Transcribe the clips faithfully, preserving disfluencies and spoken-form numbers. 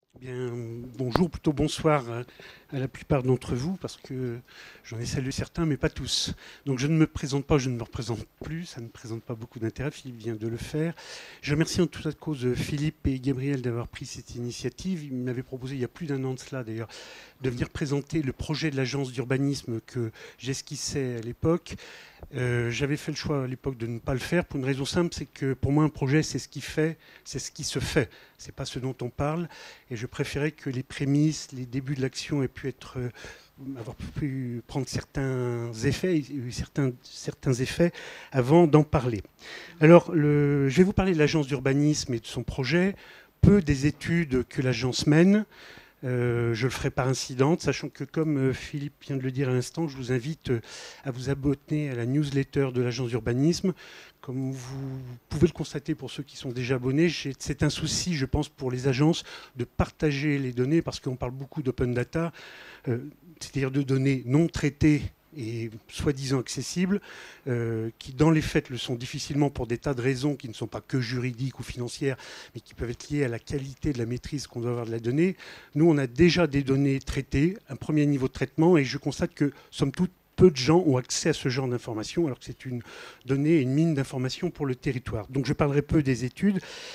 Bien, bonjour, plutôt bonsoir à, à la plupart d'entre vous, parce que j'en ai salué certains, mais pas tous. Donc je ne me présente pas, je ne me représente plus, ça ne présente pas beaucoup d'intérêt, Philippe vient de le faire. Je remercie en toute à cause Philippe et Gabriel d'avoir pris cette initiative. Ils m'avaient proposé, il y a plus d'un an de cela d'ailleurs, de venir présenter le projet de l'agence d'urbanisme que j'esquissais à l'époque. Euh, J'avais fait le choix à l'époque de ne pas le faire pour une raison simple, c'est que pour moi un projet c'est ce qui fait, c'est ce qui se fait, c'est pas ce dont on parle. Et je préférais que les prémices, les débuts de l'action aient pu être, euh, avoir pu prendre certains effets, certains, certains effets avant d'en parler. Alors, le, je vais vous parler de l'agence d'urbanisme et de son projet, peu des études que l'agence mène. Euh, je le ferai par incidente, sachant que, comme euh, Philippe vient de le dire à l'instant, je vous invite euh, à vous abonner à la newsletter de l'agence d'urbanisme. Comme vous pouvez le constater pour ceux qui sont déjà abonnés, c'est un souci, je pense, pour les agences de partager les données, parce qu'on parle beaucoup d'open data, euh, c'est-à-dire de données non traitées et soi-disant accessibles, euh, qui dans les faits le sont difficilement pour des tas de raisons qui ne sont pas que juridiques ou financières, mais qui peuvent être liées à la qualité de la maîtrise qu'on doit avoir de la donnée. Nous, on a déjà des données traitées, un premier niveau de traitement, et je constate que, somme toute, peu de gens ont accès à ce genre d'informations, alors que c'est une donnée, une mine d'informations pour le territoire. Donc je parlerai peu des études.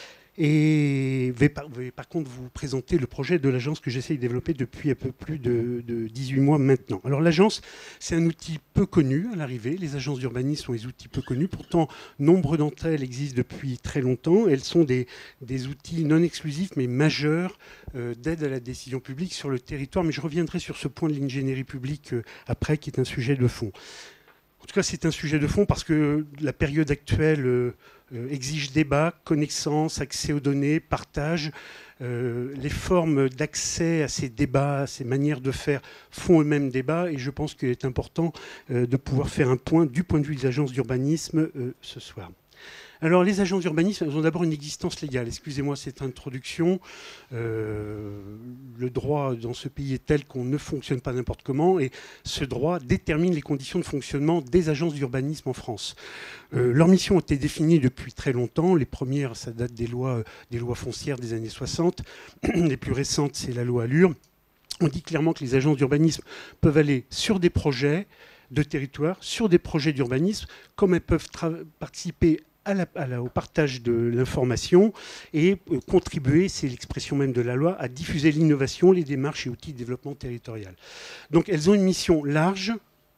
Et vais par, vais par contre vous présenter le projet de l'agence que j'essaye de développer depuis un peu plus de, de dix-huit mois maintenant. Alors l'agence, c'est un outil peu connu à l'arrivée. Les agences d'urbanisme sont des outils peu connus. Pourtant, nombre d'entre elles existent depuis très longtemps. Elles sont des, des outils non exclusifs mais majeurs euh, d'aide à la décision publique sur le territoire. Mais je reviendrai sur ce point de l'ingénierie publique euh, après, qui est un sujet de fond. En tout cas, c'est un sujet de fond parce que la période actuelle euh, euh, exige débat, connaissance, accès aux données, partage. Euh, les formes d'accès à ces débats, à ces manières de faire font eux-mêmes débat et je pense qu'il est important euh, de pouvoir faire un point du point de vue des agences d'urbanisme euh, ce soir. Alors, les agences d'urbanisme, elles ont d'abord une existence légale. Excusez-moi cette introduction. Euh, le droit dans ce pays est tel qu'on ne fonctionne pas n'importe comment et ce droit détermine les conditions de fonctionnement des agences d'urbanisme en France. Euh, leur mission a été définie depuis très longtemps. Les premières, ça date des lois, des lois foncières des années soixante. Les plus récentes, c'est la loi Allure. On dit clairement que les agences d'urbanisme peuvent aller sur des projets de territoire, sur des projets d'urbanisme, comme elles peuvent participer à la, à la, au partage de l'information et euh, contribuer, c'est l'expression même de la loi, à diffuser l'innovation, les démarches et outils de développement territorial. Donc elles ont une mission large.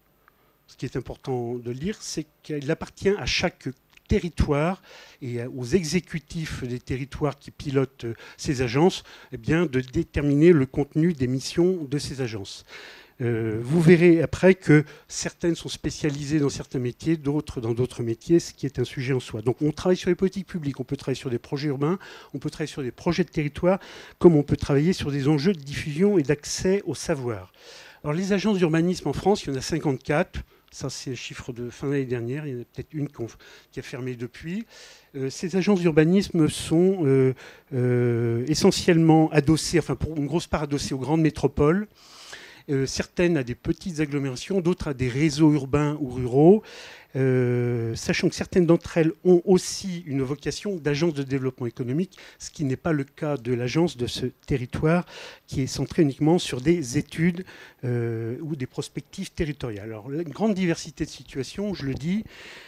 Ce qui est important de le dire, c'est qu'elle appartient à chaque territoire et aux exécutifs des territoires qui pilotent ces agences, eh bien, de déterminer le contenu des missions de ces agences. Euh, vous verrez après que certaines sont spécialisées dans certains métiers, d'autres dans d'autres métiers, ce qui est un sujet en soi. Donc on travaille sur les politiques publiques, on peut travailler sur des projets urbains, on peut travailler sur des projets de territoire, comme on peut travailler sur des enjeux de diffusion et d'accès au savoir. Alors les agences d'urbanisme en France, il y en a cinquante-quatre. Ça, c'est le chiffre de fin d'année dernière. Il y en a peut-être une qui a fermé depuis. Euh, ces agences d'urbanisme sont euh, euh, essentiellement adossées, enfin pour une grosse part adossées aux grandes métropoles. Euh, certaines à des petites agglomérations, d'autres à des réseaux urbains ou ruraux, euh, sachant que certaines d'entre elles ont aussi une vocation d'agence de développement économique, ce qui n'est pas le cas de l'agence de ce territoire, qui est centrée uniquement sur des études euh, ou des prospectives territoriales. Alors, une grande diversité de situations, je le dis,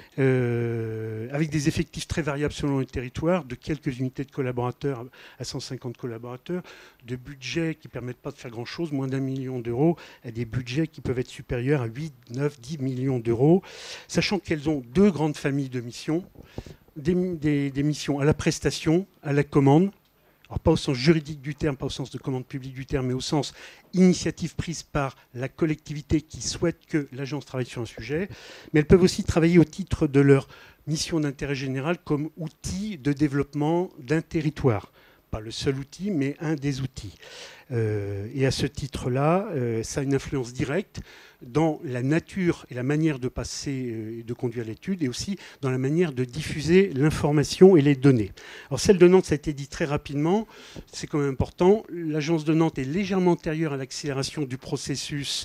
euh, avec des effectifs très variables selon le territoire, de quelques unités de collaborateurs à cent cinquante collaborateurs, de budgets qui ne permettent pas de faire grand-chose, moins d'un million d'euros, à des budgets qui peuvent être supérieurs à huit, neuf, dix millions d'euros, sachant qu'elles ont deux grandes familles de missions, des, des, des missions à la prestation, à la commande, alors pas au sens juridique du terme, pas au sens de commande publique du terme, mais au sens initiative prise par la collectivité qui souhaite que l'agence travaille sur un sujet, mais elles peuvent aussi travailler au titre de leur mission d'intérêt général comme outil de développement d'un territoire. Pas le seul outil, mais un des outils. Euh, et à ce titre-là, euh, ça a une influence directe dans la nature et la manière de passer et de conduire l'étude, et aussi dans la manière de diffuser l'information et les données. Alors celle de Nantes, ça a été dit très rapidement, c'est quand même important. L'agence de Nantes est légèrement antérieure à l'accélération du processus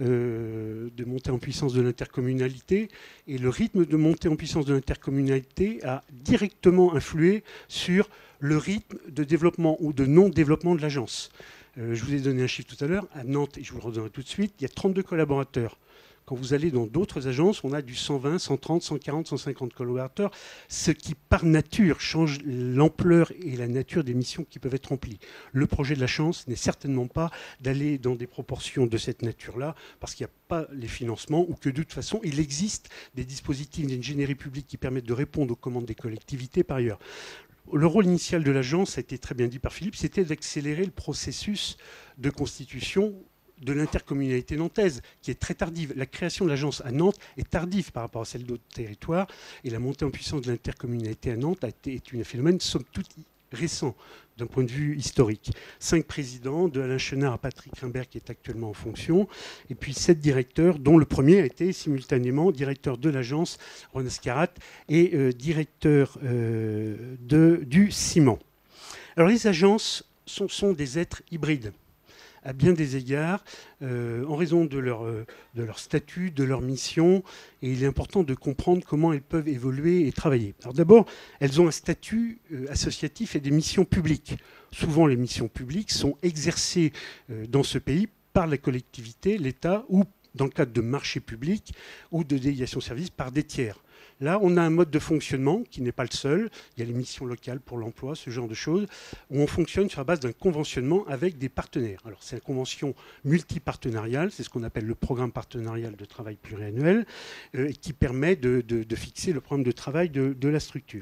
euh, de montée en puissance de l'intercommunalité, et le rythme de montée en puissance de l'intercommunalité a directement influé sur le rythme de développement ou de non-développement de l'agence. Euh, je vous ai donné un chiffre tout à l'heure. À Nantes, et je vous le redonnerai tout de suite, il y a trente-deux collaborateurs. Quand vous allez dans d'autres agences, on a du cent vingt, cent trente, cent quarante, cent cinquante collaborateurs, ce qui, par nature, change l'ampleur et la nature des missions qui peuvent être remplies. Le projet de la chance n'est certainement pas d'aller dans des proportions de cette nature-là, parce qu'il n'y a pas les financements, ou que de toute façon, il existe des dispositifs d'ingénierie publique qui permettent de répondre aux commandes des collectivités par ailleurs. Le rôle initial de l'agence, ça a été très bien dit par Philippe, c'était d'accélérer le processus de constitution de l'intercommunalité nantaise, qui est très tardive. La création de l'agence à Nantes est tardive par rapport à celle d'autres territoires, et la montée en puissance de l'intercommunalité à Nantes a été, est un phénomène somme toute récent d'un point de vue historique. Cinq présidents, de Alain Chenard à Patrick Rimbert qui est actuellement en fonction, et puis sept directeurs, dont le premier a été simultanément directeur de l'agence, René Scarat, et euh, directeur euh, de, du ciment. Alors les agences sont, sont des êtres hybrides, à bien des égards, euh, en raison de leur, euh, de leur statut, de leur mission, et il est important de comprendre comment elles peuvent évoluer et travailler. Alors d'abord, elles ont un statut euh, associatif et des missions publiques. Souvent, les missions publiques sont exercées euh, dans ce pays par la collectivité, l'État, ou dans le cadre de marchés publics ou de délégations de services par des tiers. Là, on a un mode de fonctionnement qui n'est pas le seul. Il y a les missions locales pour l'emploi, ce genre de choses, où on fonctionne sur la base d'un conventionnement avec des partenaires. Alors, c'est une convention multipartenariale, c'est ce qu'on appelle le programme partenarial de travail pluriannuel, euh, qui permet de, de, de fixer le programme de travail de, de la structure.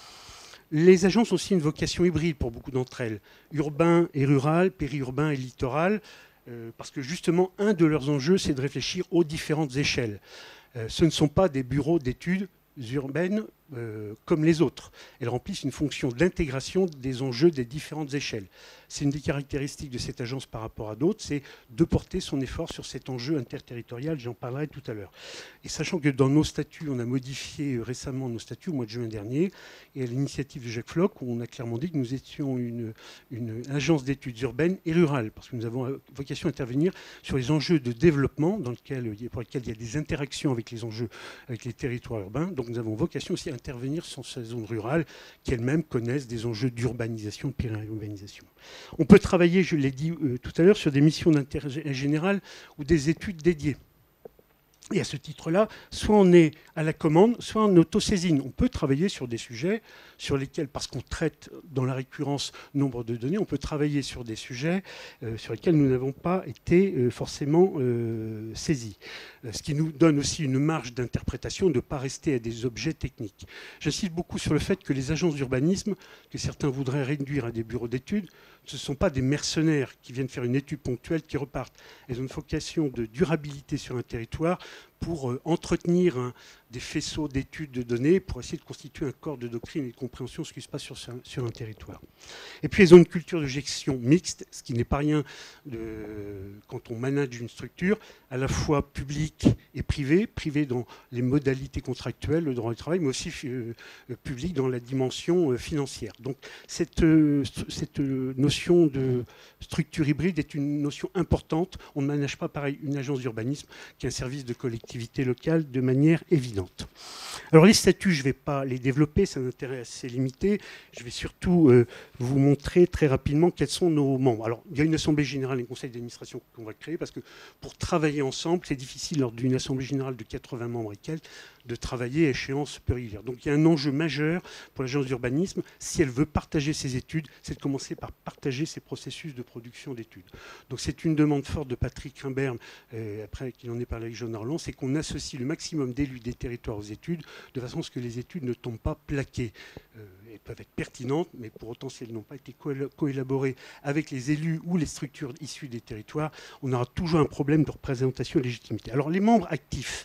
Les agences ont aussi une vocation hybride pour beaucoup d'entre elles, urbain et rural, périurbain et littoral, euh, parce que justement, un de leurs enjeux, c'est de réfléchir aux différentes échelles. Euh, ce ne sont pas des bureaux d'études urbaines euh, comme les autres. Elles remplissent une fonction d'intégration des enjeux des différentes échelles. C'est une des caractéristiques de cette agence par rapport à d'autres, c'est de porter son effort sur cet enjeu interterritorial, j'en parlerai tout à l'heure. Et sachant que dans nos statuts, on a modifié récemment nos statuts au mois de juin dernier, et à l'initiative de Jacques Floch, on a clairement dit que nous étions une, une agence d'études urbaines et rurales, parce que nous avons vocation à intervenir sur les enjeux de développement dans lequel, pour lesquels il y a des interactions avec les enjeux, avec les territoires urbains. Donc nous avons vocation aussi à intervenir sur ces zones rurales qui elles-mêmes connaissent des enjeux d'urbanisation, de périurbanisation. On peut travailler, je l'ai dit euh, tout à l'heure, sur des missions d'intérêt général ou des études dédiées. Et à ce titre-là, soit on est à la commande, soit en autosaisine. On peut travailler sur des sujets sur lesquels, parce qu'on traite dans la récurrence nombre de données, on peut travailler sur des sujets euh, sur lesquels nous n'avons pas été euh, forcément euh, saisis. Euh, ce qui nous donne aussi une marge d'interprétation, de ne pas rester à des objets techniques. J'insiste beaucoup sur le fait que les agences d'urbanisme, que certains voudraient réduire à des bureaux d'études, ce ne sont pas des mercenaires qui viennent faire une étude ponctuelle qui repartent. Elles ont une vocation de durabilité sur un territoire pour euh, entretenir un, des faisceaux d'études de données, pour essayer de constituer un corps de doctrine et de compréhension de ce qui se passe sur, sur un territoire. Et puis elles ont une culture de gestion mixte, ce qui n'est pas rien de, quand on manage une structure, à la fois publique et privée, privée dans les modalités contractuelles, le droit du travail, mais aussi euh, public dans la dimension euh, financière. Donc cette, euh, cette notion de structure hybride est une notion importante. On ne manage pas pareil une agence d'urbanisme qu'un service de collectivité locale de manière évidente. Alors les statuts, je ne vais pas les développer, c'est un intérêt assez limité. Je vais surtout euh, vous montrer très rapidement quels sont nos membres. Alors il y a une assemblée générale et un conseil d'administration qu'on va créer parce que pour travailler ensemble, c'est difficile lors d'une assemblée générale de quatre-vingts membres et quelques de travailler à échéance peu régulière. Donc il y a un enjeu majeur pour l'agence d'urbanisme, si elle veut partager ses études, c'est de commencer par partager ses processus de production d'études. Donc c'est une demande forte de Patrick Rimbert, euh, après qu'il en ait parlé avec Jean Arlan, c'est qu'on associe le maximum d'élus des territoires aux études, de façon à ce que les études ne tombent pas plaquées. Euh, elles peuvent être pertinentes, mais pour autant, si elles n'ont pas été co-élaborées avec les élus ou les structures issues des territoires, on aura toujours un problème de représentation et de légitimité. Alors les membres actifs,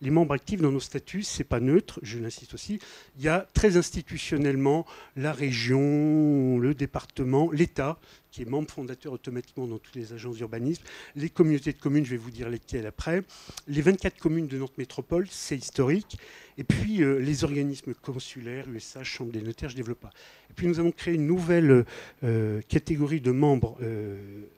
les membres actifs dans nos statuts, c'est pas neutre, je l'insiste aussi. Il y a très institutionnellement la région, le département, l'État, qui est membre fondateur automatiquement dans toutes les agences d'urbanisme, les communautés de communes, je vais vous dire lesquelles après, les vingt-quatre communes de Nantes Métropole, c'est historique, et puis euh, les organismes consulaires, U S H, Chambre des notaires, je ne développe pas. Et puis nous avons créé une nouvelle euh, catégorie de membres euh,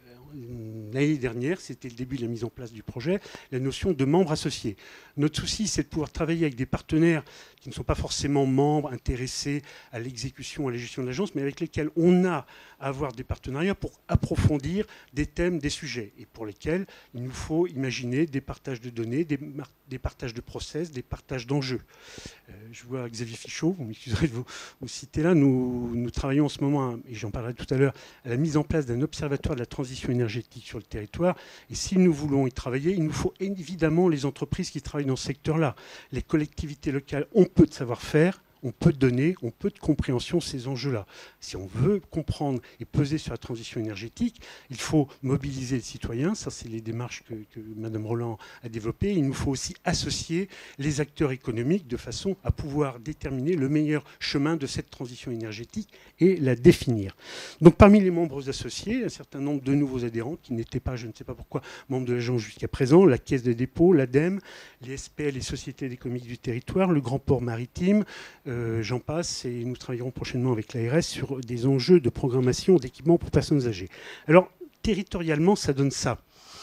l'année dernière, c'était le début de la mise en place du projet, la notion de membres associés. Notre souci, c'est de pouvoir travailler avec des partenaires qui ne sont pas forcément membres, intéressés à l'exécution, à la gestion de l'agence, mais avec lesquels on a à avoir des partenariats pour approfondir des thèmes, des sujets, et pour lesquels il nous faut imaginer des partages de données, des, des partages de process, des partages d'enjeux. Euh, je vois Xavier Fichot, vous m'excuserez de vous, vous citer là, nous, nous travaillons en ce moment, et j'en parlerai tout à l'heure, à la mise en place d'un observatoire de la transition énergétique sur le territoire, et si nous voulons y travailler, il nous faut évidemment les entreprises qui travaillent dans ce secteur-là. Les collectivités locales ont peu de savoir-faire, on peut donner, on peut de compréhension ces enjeux-là. Si on veut comprendre et peser sur la transition énergétique, il faut mobiliser les citoyens. Ça, c'est les démarches que, que Mme Roland a développées. Il nous faut aussi associer les acteurs économiques de façon à pouvoir déterminer le meilleur chemin de cette transition énergétique et la définir. Donc, parmi les membres associés, un certain nombre de nouveaux adhérents qui n'étaient pas, je ne sais pas pourquoi, membres de l'agence jusqu'à présent, la Caisse des dépôts, l'ADEME, les S P L, les sociétés économiques du territoire, le Grand Port Maritime, Euh, j'en passe, et nous travaillerons prochainement avec l'A R S sur des enjeux de programmation d'équipements pour personnes âgées. Alors, territorialement, ça donne ça.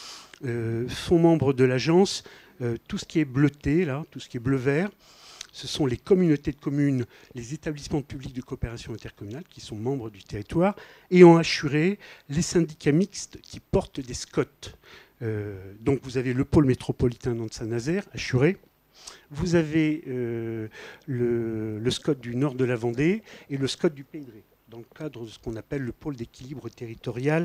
Euh, sont membres de l'agence euh, tout ce qui est bleuté, là, tout ce qui est bleu-vert. Ce sont les communautés de communes, les établissements publics de coopération intercommunale qui sont membres du territoire, et en assuré les syndicats mixtes qui portent des S C O T. Euh, donc, vous avez le pôle métropolitain Nantes-Saint-Nazaire, assuré. Vous avez euh, le, le S C O T du nord de la Vendée et le S C O T du Pays de Ré, dans le cadre de ce qu'on appelle le pôle d'équilibre territorial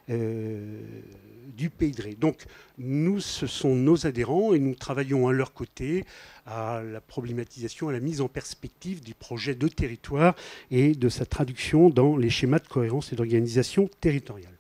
euh, du Pays de Ré. Donc, nous, ce sont nos adhérents et nous travaillons à leur côté à la problématisation, à la mise en perspective du projet de territoire et de sa traduction dans les schémas de cohérence et d'organisation territoriale.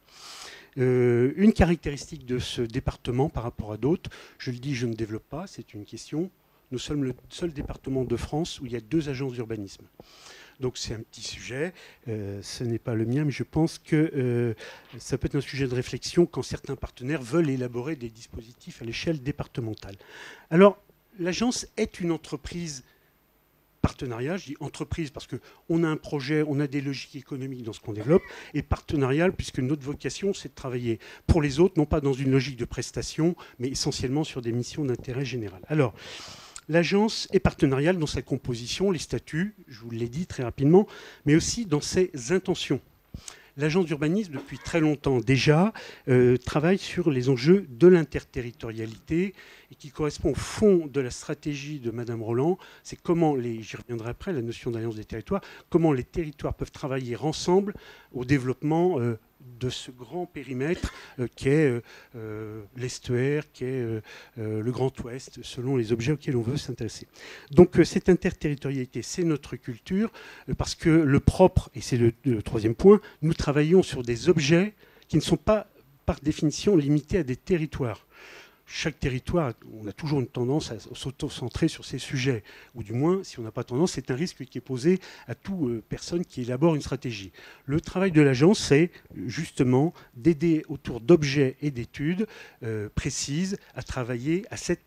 Euh, une caractéristique de ce département par rapport à d'autres, je le dis, je ne développe pas, c'est une question. Nous sommes le seul département de France où il y a deux agences d'urbanisme. Donc c'est un petit sujet, euh, ce n'est pas le mien, mais je pense que euh, ça peut être un sujet de réflexion quand certains partenaires veulent élaborer des dispositifs à l'échelle départementale. Alors, l'agence est une entreprise partenariat, je dis entreprise parce qu'on a un projet, on a des logiques économiques dans ce qu'on développe, et partenarial puisque notre vocation c'est de travailler pour les autres, non pas dans une logique de prestation, mais essentiellement sur des missions d'intérêt général. Alors, l'agence est partenariale dans sa composition, les statuts, je vous l'ai dit très rapidement, mais aussi dans ses intentions. L'agence d'urbanisme, depuis très longtemps déjà, euh, travaille sur les enjeux de l'interterritorialité et qui correspond au fond de la stratégie de Madame Roland. C'est comment, les, j'y reviendrai après, la notion d'alliance des territoires, comment les territoires peuvent travailler ensemble au développement euh, de ce grand périmètre euh, qu'est euh, euh, l'estuaire, qu'est euh, euh, le Grand Ouest, selon les objets auxquels on veut s'intéresser. Donc euh, cette interterritorialité, c'est notre culture, euh, parce que le propre, et c'est le, le troisième point, nous travaillons sur des objets qui ne sont pas, par définition, limités à des territoires. Chaque territoire, on a toujours une tendance à s'auto-centrer sur ces sujets, ou du moins, si on n'a pas tendance, c'est un risque qui est posé à toute euh, personne qui élabore une stratégie. Le travail de l'agence, c'est justement d'aider autour d'objets et d'études euh, précises à travailler à cette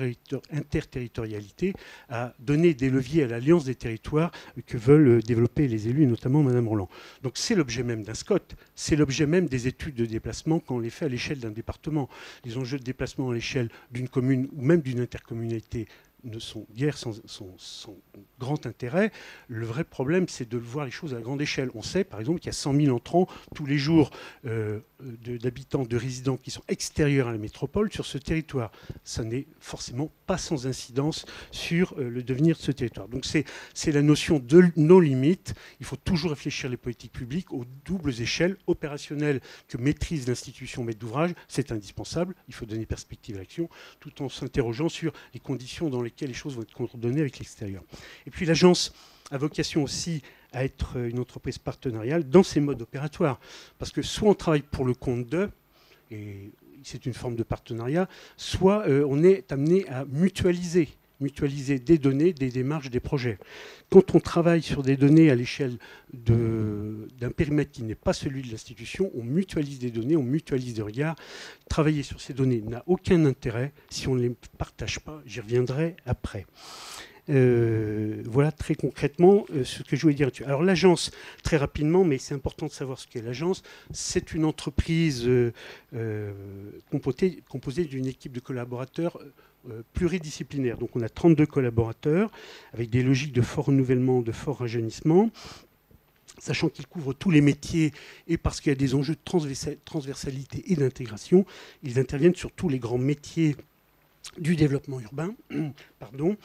interterritorialité, à donner des leviers à l'alliance des territoires que veulent développer les élus, notamment Madame Roland. Donc c'est l'objet même d'un S C O T, c'est l'objet même des études de déplacement quand on les fait à l'échelle d'un département. Les enjeux de déplacement à l'échelle d'une commune ou même d'une intercommunalité ne sont guère sans, sans, sans grand intérêt. Le vrai problème, c'est de voir les choses à grande échelle. On sait, par exemple, qu'il y a cent mille entrants tous les jours euh, d'habitants, de résidents qui sont extérieurs à la métropole sur ce territoire. Ça n'est forcément pas sans incidence sur euh, le devenir de ce territoire. Donc c'est la notion de nos limites. Il faut toujours réfléchir les politiques publiques aux doubles échelles opérationnelles que maîtrise l'institution maître d'ouvrage. C'est indispensable. Il faut donner perspective à l'action tout en s'interrogeant sur les conditions dans lesquelles les choses vont être coordonnées avec l'extérieur. Et puis l'agence a vocation aussi à être une entreprise partenariale dans ses modes opératoires. Parce que soit on travaille pour le compte d'eux, et c'est une forme de partenariat, soit euh, on est amené à mutualiser, mutualiser des données, des démarches, des projets. Quand on travaille sur des données à l'échelle d'un périmètre qui n'est pas celui de l'institution, on mutualise des données, on mutualise des regards. Travailler sur ces données n'a aucun intérêt si on ne les partage pas. J'y reviendrai après. Euh, voilà très concrètement euh, ce que je voulais dire. Alors l'agence, très rapidement, mais c'est important de savoir ce qu'est l'agence, c'est une entreprise euh, euh, composée, composée d'une équipe de collaborateurs euh, pluridisciplinaire. Donc on a trente-deux collaborateurs avec des logiques de fort renouvellement, de fort rajeunissement, sachant qu'ils couvrent tous les métiers et parce qu'il y a des enjeux de transversalité et d'intégration, ils interviennent sur tous les grands métiers du développement urbain. Pardon.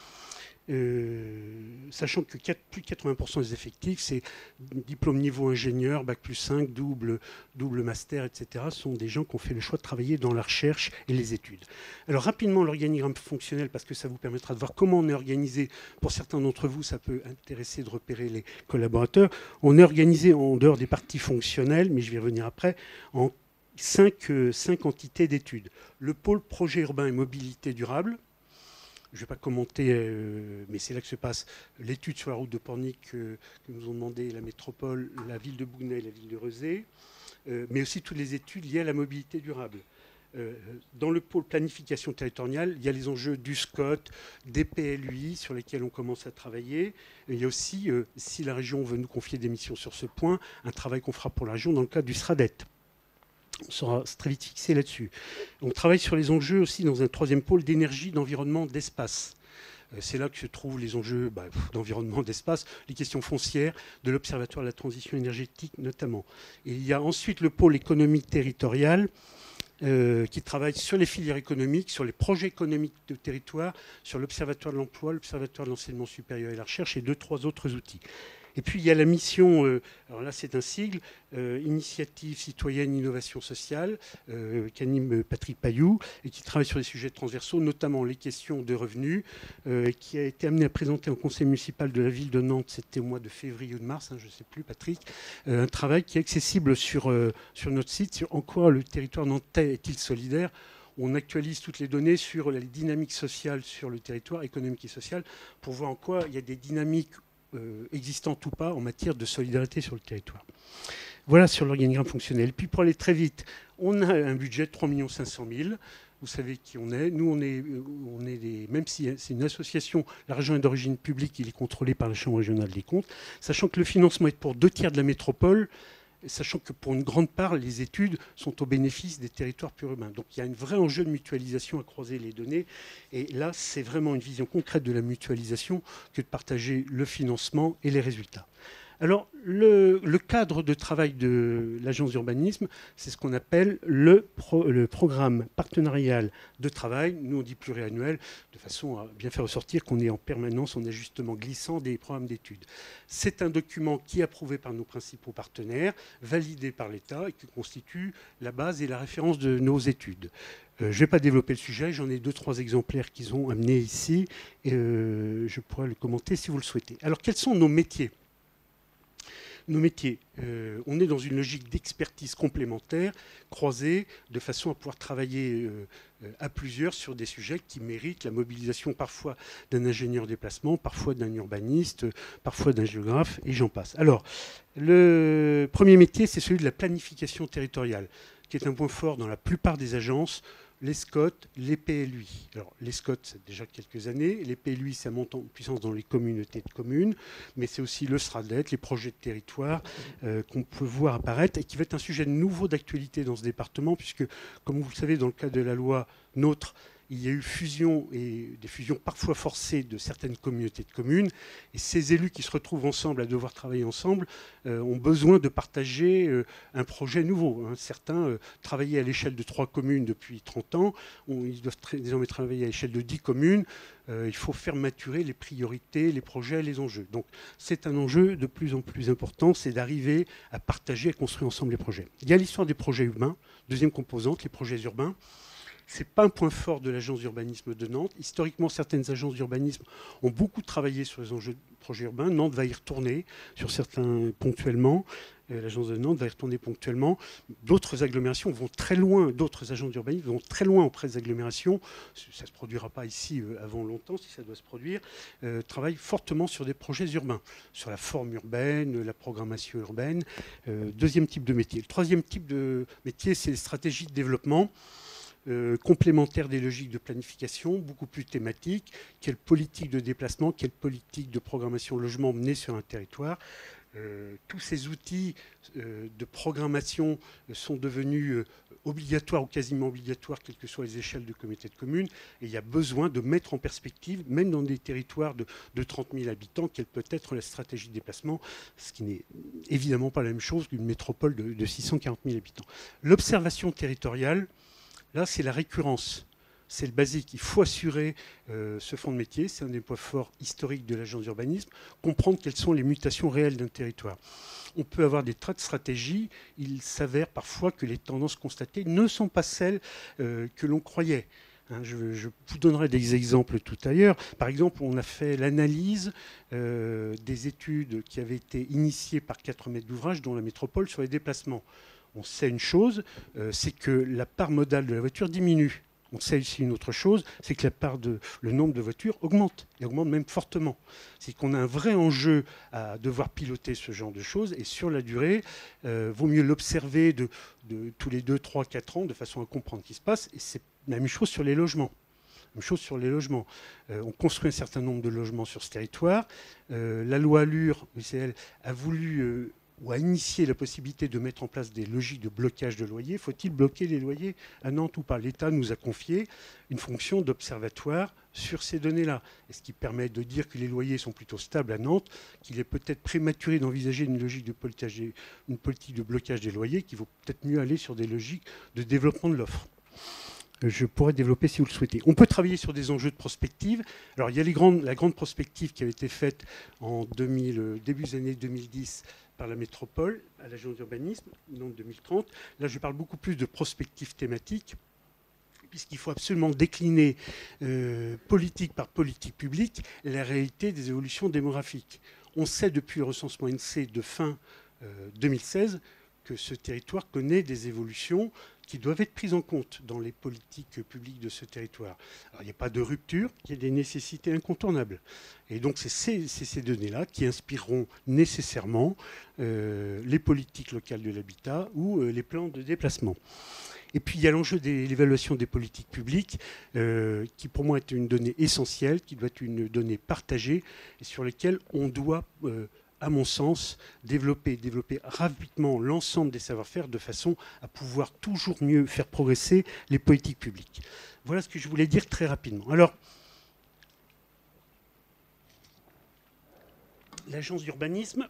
Euh, sachant que quatre, plus de quatre-vingts pour cent des effectifs, c'est diplôme niveau ingénieur, bac plus cinq, double, double master, et cetera, sont des gens qui ont fait le choix de travailler dans la recherche et les études. Alors rapidement, l'organigramme fonctionnel, parce que ça vous permettra de voir comment on est organisé. Pour certains d'entre vous, ça peut intéresser de repérer les collaborateurs. On est organisé en dehors des parties fonctionnelles, mais je vais y revenir après, en cinq, euh, cinq entités d'études. Le pôle projet urbain et mobilité durable. Je ne vais pas commenter, euh, mais c'est là que se passe l'étude sur la route de Pornic euh, que nous ont demandé la métropole, la ville de Bougnay et la ville de Rezé, euh, mais aussi toutes les études liées à la mobilité durable. Euh, dans le pôle planification territoriale, il y a les enjeux du SCOT, des P L U I sur lesquels on commence à travailler. Et il y a aussi, euh, si la région veut nous confier des missions sur ce point, un travail qu'on fera pour la région dans le cadre du SRADET. On sera très vite fixé là-dessus. On travaille sur les enjeux aussi dans un troisième pôle d'énergie, d'environnement, d'espace. C'est là que se trouvent les enjeux bah, d'environnement, d'espace, les questions foncières, de l'Observatoire de la transition énergétique notamment. Et il y a ensuite le pôle économique territorial euh, qui travaille sur les filières économiques, sur les projets économiques de territoire, sur l'Observatoire de l'emploi, l'Observatoire de l'enseignement supérieur et la recherche et deux, trois autres outils. Et puis il y a la mission, euh, alors là c'est un sigle, euh, Initiative citoyenne innovation sociale, euh, qu'anime Patrick Pailloux, et qui travaille sur des sujets transversaux, notamment les questions de revenus, euh, qui a été amené à présenter au conseil municipal de la ville de Nantes, c'était au mois de février ou de mars, hein, je ne sais plus Patrick, euh, un travail qui est accessible sur, euh, sur notre site, sur en quoi le territoire nantais est-il solidaire. On actualise toutes les données sur les dynamiques sociales sur le territoire, économique et social, pour voir en quoi il y a des dynamiques Euh, existantes ou pas en matière de solidarité sur le territoire. Voilà sur l'organigramme fonctionnel. Puis pour aller très vite, on a un budget de trois millions cinq cent mille. Vous savez qui on est. Nous, on est, on est des, même si c'est une association, la région est d'origine publique, il est contrôlé par la Chambre régionale des comptes, sachant que le financement est pour deux tiers de la métropole, sachant que pour une grande part, les études sont au bénéfice des territoires purbains. Donc il y a un vrai enjeu de mutualisation à croiser les données. Et là, c'est vraiment une vision concrète de la mutualisation que de partager le financement et les résultats. Alors, le, le cadre de travail de l'agence d'urbanisme, c'est ce qu'on appelle le, pro, le programme partenarial de travail, nous on dit pluriannuel, de façon à bien faire ressortir qu'on est en permanence en ajustement glissant des programmes d'études. C'est un document qui est approuvé par nos principaux partenaires, validé par l'État et qui constitue la base et la référence de nos études. Euh, je ne vais pas développer le sujet, j'en ai deux, trois exemplaires qu'ils ont amenés ici, et euh, je pourrais le commenter si vous le souhaitez. Alors, quels sont nos métiers ? Nos métiers, euh, on est dans une logique d'expertise complémentaire, croisée, de façon à pouvoir travailler euh, à plusieurs sur des sujets qui méritent la mobilisation parfois d'un ingénieur des placements, parfois d'un urbaniste, parfois d'un géographe, et j'en passe. Alors, le premier métier, c'est celui de la planification territoriale, qui est un point fort dans la plupart des agences, les SCOT, les P L U I. Alors, les SCOT, c'est déjà quelques années. Les P L U I, ça monte en puissance dans les communautés de communes. Mais c'est aussi le SRADET, les projets de territoire euh, qu'on peut voir apparaître et qui va être un sujet nouveau d'actualité dans ce département, puisque, comme vous le savez, dans le cadre de la loi NOTRe, il y a eu fusion et des fusions parfois forcées de certaines communautés de communes. Et ces élus qui se retrouvent ensemble à devoir travailler ensemble euh, ont besoin de partager euh, un projet nouveau. Hein. Certains euh, travaillaient à l'échelle de trois communes depuis trente ans. On, ils doivent tra désormais travailler à l'échelle de dix communes. Euh, il faut faire maturer les priorités, les projets, les enjeux. Donc c'est un enjeu de plus en plus important, c'est d'arriver à partager, à construire ensemble les projets. Il y a l'histoire des projets urbains, deuxième composante, les projets urbains. Ce n'est pas un point fort de l'agence d'urbanisme de Nantes. Historiquement, certaines agences d'urbanisme ont beaucoup travaillé sur les enjeux de projets urbains. Nantes va y retourner, sur certains ponctuellement. Euh, L'agence de Nantes va y retourner ponctuellement. D'autres agglomérations vont très loin, d'autres agences d'urbanisme vont très loin auprès des agglomérations. Ça ne se produira pas ici euh, avant longtemps, si ça doit se produire. Euh, travaillent fortement sur des projets urbains, sur la forme urbaine, la programmation urbaine. Euh, deuxième type de métier. Le troisième type de métier, c'est les stratégies de développement. Euh, complémentaire des logiques de planification, beaucoup plus thématiques. Quelle politique de déplacement, quelle politique de programmation logement menée sur un territoire. Euh, tous ces outils euh, de programmation sont devenus euh, obligatoires ou quasiment obligatoires, quelles que soient les échelles de communautés de communes. Et il y a besoin de mettre en perspective, même dans des territoires de, de trente mille habitants, quelle peut être la stratégie de déplacement, ce qui n'est évidemment pas la même chose qu'une métropole de, de six cent quarante mille habitants. L'observation territoriale, là, c'est la récurrence. C'est le basique. Il faut assurer euh, ce fonds de métier. C'est un des points forts historiques de l'agence d'urbanisme. Comprendre quelles sont les mutations réelles d'un territoire. On peut avoir des tas de stratégies. Il s'avère parfois que les tendances constatées ne sont pas celles euh, que l'on croyait. Hein, je, je vous donnerai des exemples tout à l'heure. Par exemple, on a fait l'analyse euh, des études qui avaient été initiées par quatre maîtres d'ouvrage, dont la métropole, sur les déplacements. On sait une chose, euh, c'est que la part modale de la voiture diminue. On sait aussi une autre chose, c'est que la part de, le nombre de voitures augmente, et augmente même fortement. C'est qu'on a un vrai enjeu à devoir piloter ce genre de choses, et sur la durée, euh, vaut mieux l'observer de, de tous les deux, trois, quatre ans, de façon à comprendre ce qui se passe, et c'est la même chose sur les logements. Même chose sur les logements. Euh, on construit un certain nombre de logements sur ce territoire. Euh, la loi Allure, U C L, a voulu... Euh, ou a initié la possibilité de mettre en place des logiques de blocage de loyers. Faut-il bloquer les loyers à Nantes ou pas? L'État nous a confié une fonction d'observatoire sur ces données-là. Et ce qui permet de dire que les loyers sont plutôt stables à Nantes, qu'il est peut-être prématuré d'envisager une logique de, une politique de blocage des loyers, qu'il vaut peut-être mieux aller sur des logiques de développement de l'offre. Je pourrais développer si vous le souhaitez. On peut travailler sur des enjeux de prospective. Alors, il y a les grandes, la grande prospective qui avait été faite en deux mille, début des années deux mille dix par la métropole, à l'agence d'urbanisme, Nantes deux mille trente. Là, je parle beaucoup plus de prospective thématique, puisqu'il faut absolument décliner euh, politique par politique publique la réalité des évolutions démographiques. On sait depuis le recensement I N S E E de fin euh, deux mille seize que ce territoire connaît des évolutions qui doivent être prises en compte dans les politiques publiques de ce territoire. Alors, il n'y a pas de rupture, il y a des nécessités incontournables. Et donc, c'est ces, ces données-là qui inspireront nécessairement euh, les politiques locales de l'habitat ou euh, les plans de déplacement. Et puis, il y a l'enjeu de l'évaluation des politiques publiques, euh, qui pour moi est une donnée essentielle, qui doit être une donnée partagée, et sur laquelle on doit... Euh, à mon sens, développer, développer rapidement l'ensemble des savoir-faire de façon à pouvoir toujours mieux faire progresser les politiques publiques. Voilà ce que je voulais dire très rapidement. Alors, l'agence d'urbanisme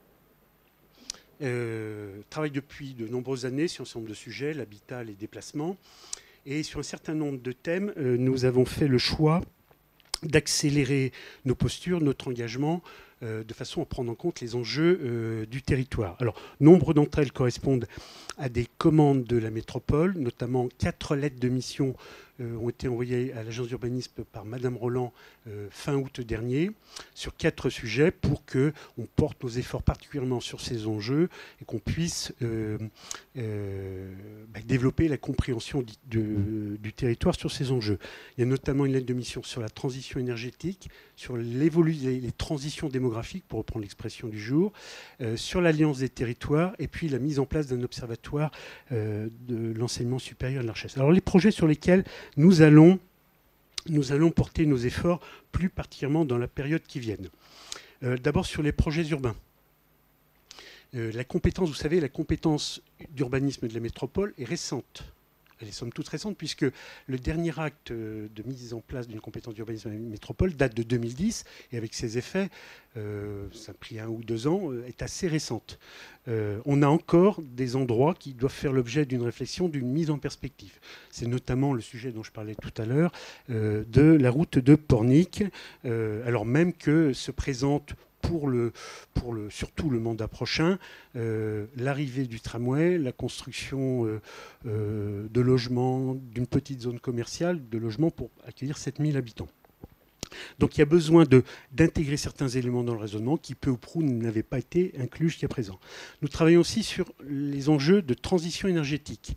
euh, travaille depuis de nombreuses années sur un certain nombre de sujets, l'habitat, les déplacements. Et sur un certain nombre de thèmes, euh, nous avons fait le choix d'accélérer nos postures, notre engagement, euh, de façon à prendre en compte les enjeux euh, du territoire. Alors, nombre d'entre elles correspondent à des commandes de la métropole, notamment quatre lettres de mission euh, ont été envoyées à l'agence d'urbanisme par Madame Roland euh, fin août dernier, sur quatre sujets pour qu'on porte nos efforts particulièrement sur ces enjeux et qu'on puisse euh, euh, bah, développer la compréhension du, de, du territoire sur ces enjeux. Il y a notamment une lettre de mission sur la transition énergétique, sur les, les transitions démographiques, pour reprendre l'expression du jour, euh, sur l'alliance des territoires, et puis la mise en place d'un observatoire euh, de l'enseignement supérieur et de la recherche. Alors les projets sur lesquels nous allons, nous allons porter nos efforts, plus particulièrement dans la période qui vient. Euh, D'abord sur les projets urbains. Euh, la compétence, vous savez, la compétence d'urbanisme de la métropole est récente. Elle est somme toute récente, puisque le dernier acte de mise en place d'une compétence d'urbanisme métropole date de deux mille dix, et avec ses effets, euh, ça a pris un ou deux ans, euh, est assez récente. Euh, on a encore des endroits qui doivent faire l'objet d'une réflexion, d'une mise en perspective. C'est notamment le sujet dont je parlais tout à l'heure, euh, de la route de Pornic, euh, alors même que se présente pour, le, pour le, surtout le mandat prochain, euh, l'arrivée du tramway, la construction euh, euh, de logements, d'une petite zone commerciale, de logements pour accueillir sept mille habitants. Donc il y a besoin d'intégrer certains éléments dans le raisonnement qui, peu ou prou, n'avaient pas été inclus jusqu'à présent. Nous travaillons aussi sur les enjeux de transition énergétique.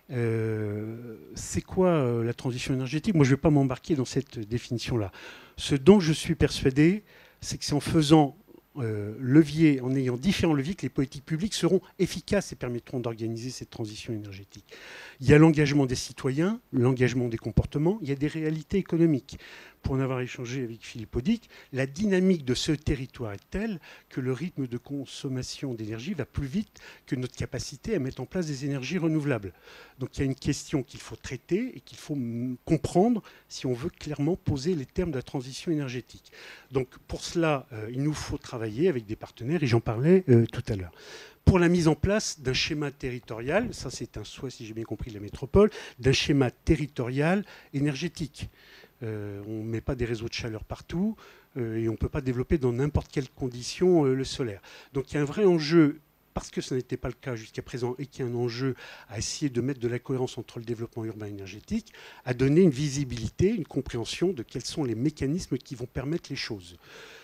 Euh, c'est quoi euh, la transition énergétique? Moi, je ne vais pas m'embarquer dans cette définition-là. Ce dont je suis persuadé, c'est que c'est en faisant euh, levier, en ayant différents leviers, que les politiques publiques seront efficaces et permettront d'organiser cette transition énergétique. Il y a l'engagement des citoyens, l'engagement des comportements, il y a des réalités économiques. Pour en avoir échangé avec Philippe Audic, la dynamique de ce territoire est telle que le rythme de consommation d'énergie va plus vite que notre capacité à mettre en place des énergies renouvelables. Donc il y a une question qu'il faut traiter et qu'il faut comprendre si on veut clairement poser les termes de la transition énergétique. Donc pour cela, euh, il nous faut travailler avec des partenaires, et j'en parlais euh, tout à l'heure. Pour la mise en place d'un schéma territorial, ça c'est un souhait, si j'ai bien compris, de la métropole, d'un schéma territorial énergétique. Euh, on ne met pas des réseaux de chaleur partout euh, et on ne peut pas développer dans n'importe quelles conditions euh, le solaire. Donc il y a un vrai enjeu, parce que ce n'était pas le cas jusqu'à présent, et qu'il y a un enjeu à essayer de mettre de la cohérence entre le développement urbain et énergétique, à donner une visibilité, une compréhension de quels sont les mécanismes qui vont permettre les choses.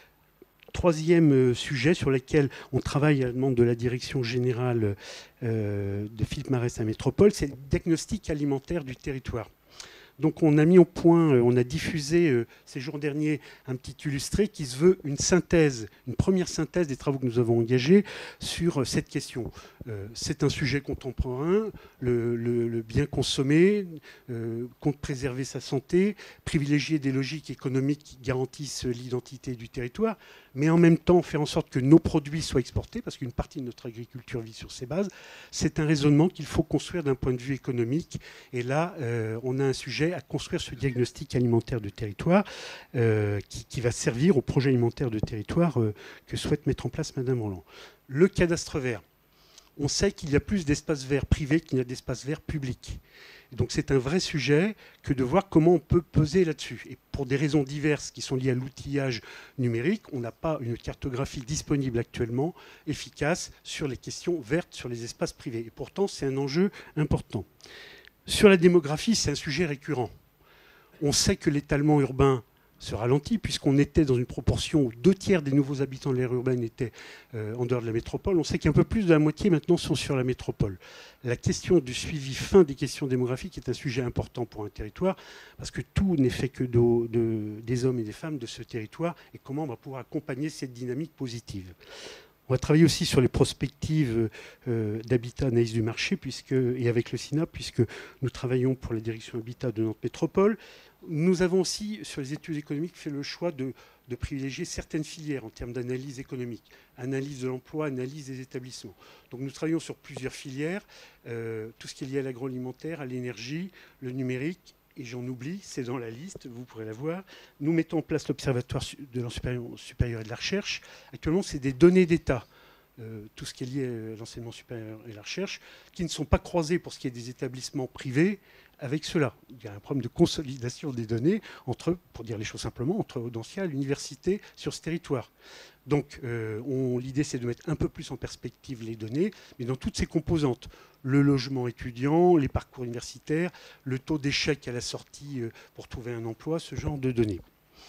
Troisième sujet sur lequel on travaille à la demande de la direction générale euh, de Philippe Marès à Métropole, c'est le diagnostic alimentaire du territoire. Donc on a mis au point, on a diffusé euh, ces jours derniers un petit illustré qui se veut une synthèse, une première synthèse des travaux que nous avons engagés sur euh, cette question. Euh, c'est un sujet contemporain, le, le, le bien consommer, euh, compte préserver sa santé, privilégier des logiques économiques qui garantissent l'identité du territoire, mais en même temps faire en sorte que nos produits soient exportés, parce qu'une partie de notre agriculture vit sur ces bases. C'est un raisonnement qu'il faut construire d'un point de vue économique. Et là, euh, on a un sujet à construire ce diagnostic alimentaire de territoire euh, qui, qui va servir au projet alimentaire de territoire euh, que souhaite mettre en place Madame Roland. Le cadastre vert. On sait qu'il y a plus d'espaces verts privés qu'il n'y a d'espaces verts publics. Et donc c'est un vrai sujet que de voir comment on peut peser là-dessus. Et pour des raisons diverses qui sont liées à l'outillage numérique, on n'a pas une cartographie disponible actuellement efficace sur les questions vertes, sur les espaces privés. Et pourtant, c'est un enjeu important. Sur la démographie, c'est un sujet récurrent. On sait que l'étalement urbain se ralentit, puisqu'on était dans une proportion où deux tiers des nouveaux habitants de l'aire urbaine étaient euh, en dehors de la métropole. On sait qu'un peu plus de la moitié maintenant sont sur la métropole. La question du suivi fin des questions démographiques est un sujet important pour un territoire, parce que tout n'est fait que de, de, des hommes et des femmes de ce territoire, et comment on va pouvoir accompagner cette dynamique positive. On va travailler aussi sur les prospectives euh, d'habitat Anaïs du Marché, puisque, et avec le SINA, puisque nous travaillons pour la direction habitat de Nantes Métropole. Nous avons aussi, sur les études économiques, fait le choix de, de privilégier certaines filières en termes d'analyse économique, analyse de l'emploi, analyse des établissements. Donc nous travaillons sur plusieurs filières, euh, tout ce qui est lié à l'agroalimentaire, à l'énergie, le numérique, et j'en oublie, c'est dans la liste, vous pourrez la voir. Nous mettons en place l'Observatoire de l'enseignement supérieur et de la recherche. Actuellement, c'est des données d'État. Euh, tout ce qui est lié à l'enseignement supérieur et la recherche, qui ne sont pas croisés pour ce qui est des établissements privés avec cela. Il y a un problème de consolidation des données entre, pour dire les choses simplement, entre Audencia et l'université sur ce territoire. Donc euh, l'idée c'est de mettre un peu plus en perspective les données, mais dans toutes ces composantes. Le logement étudiant, les parcours universitaires, le taux d'échec à la sortie euh, pour trouver un emploi, ce genre de données.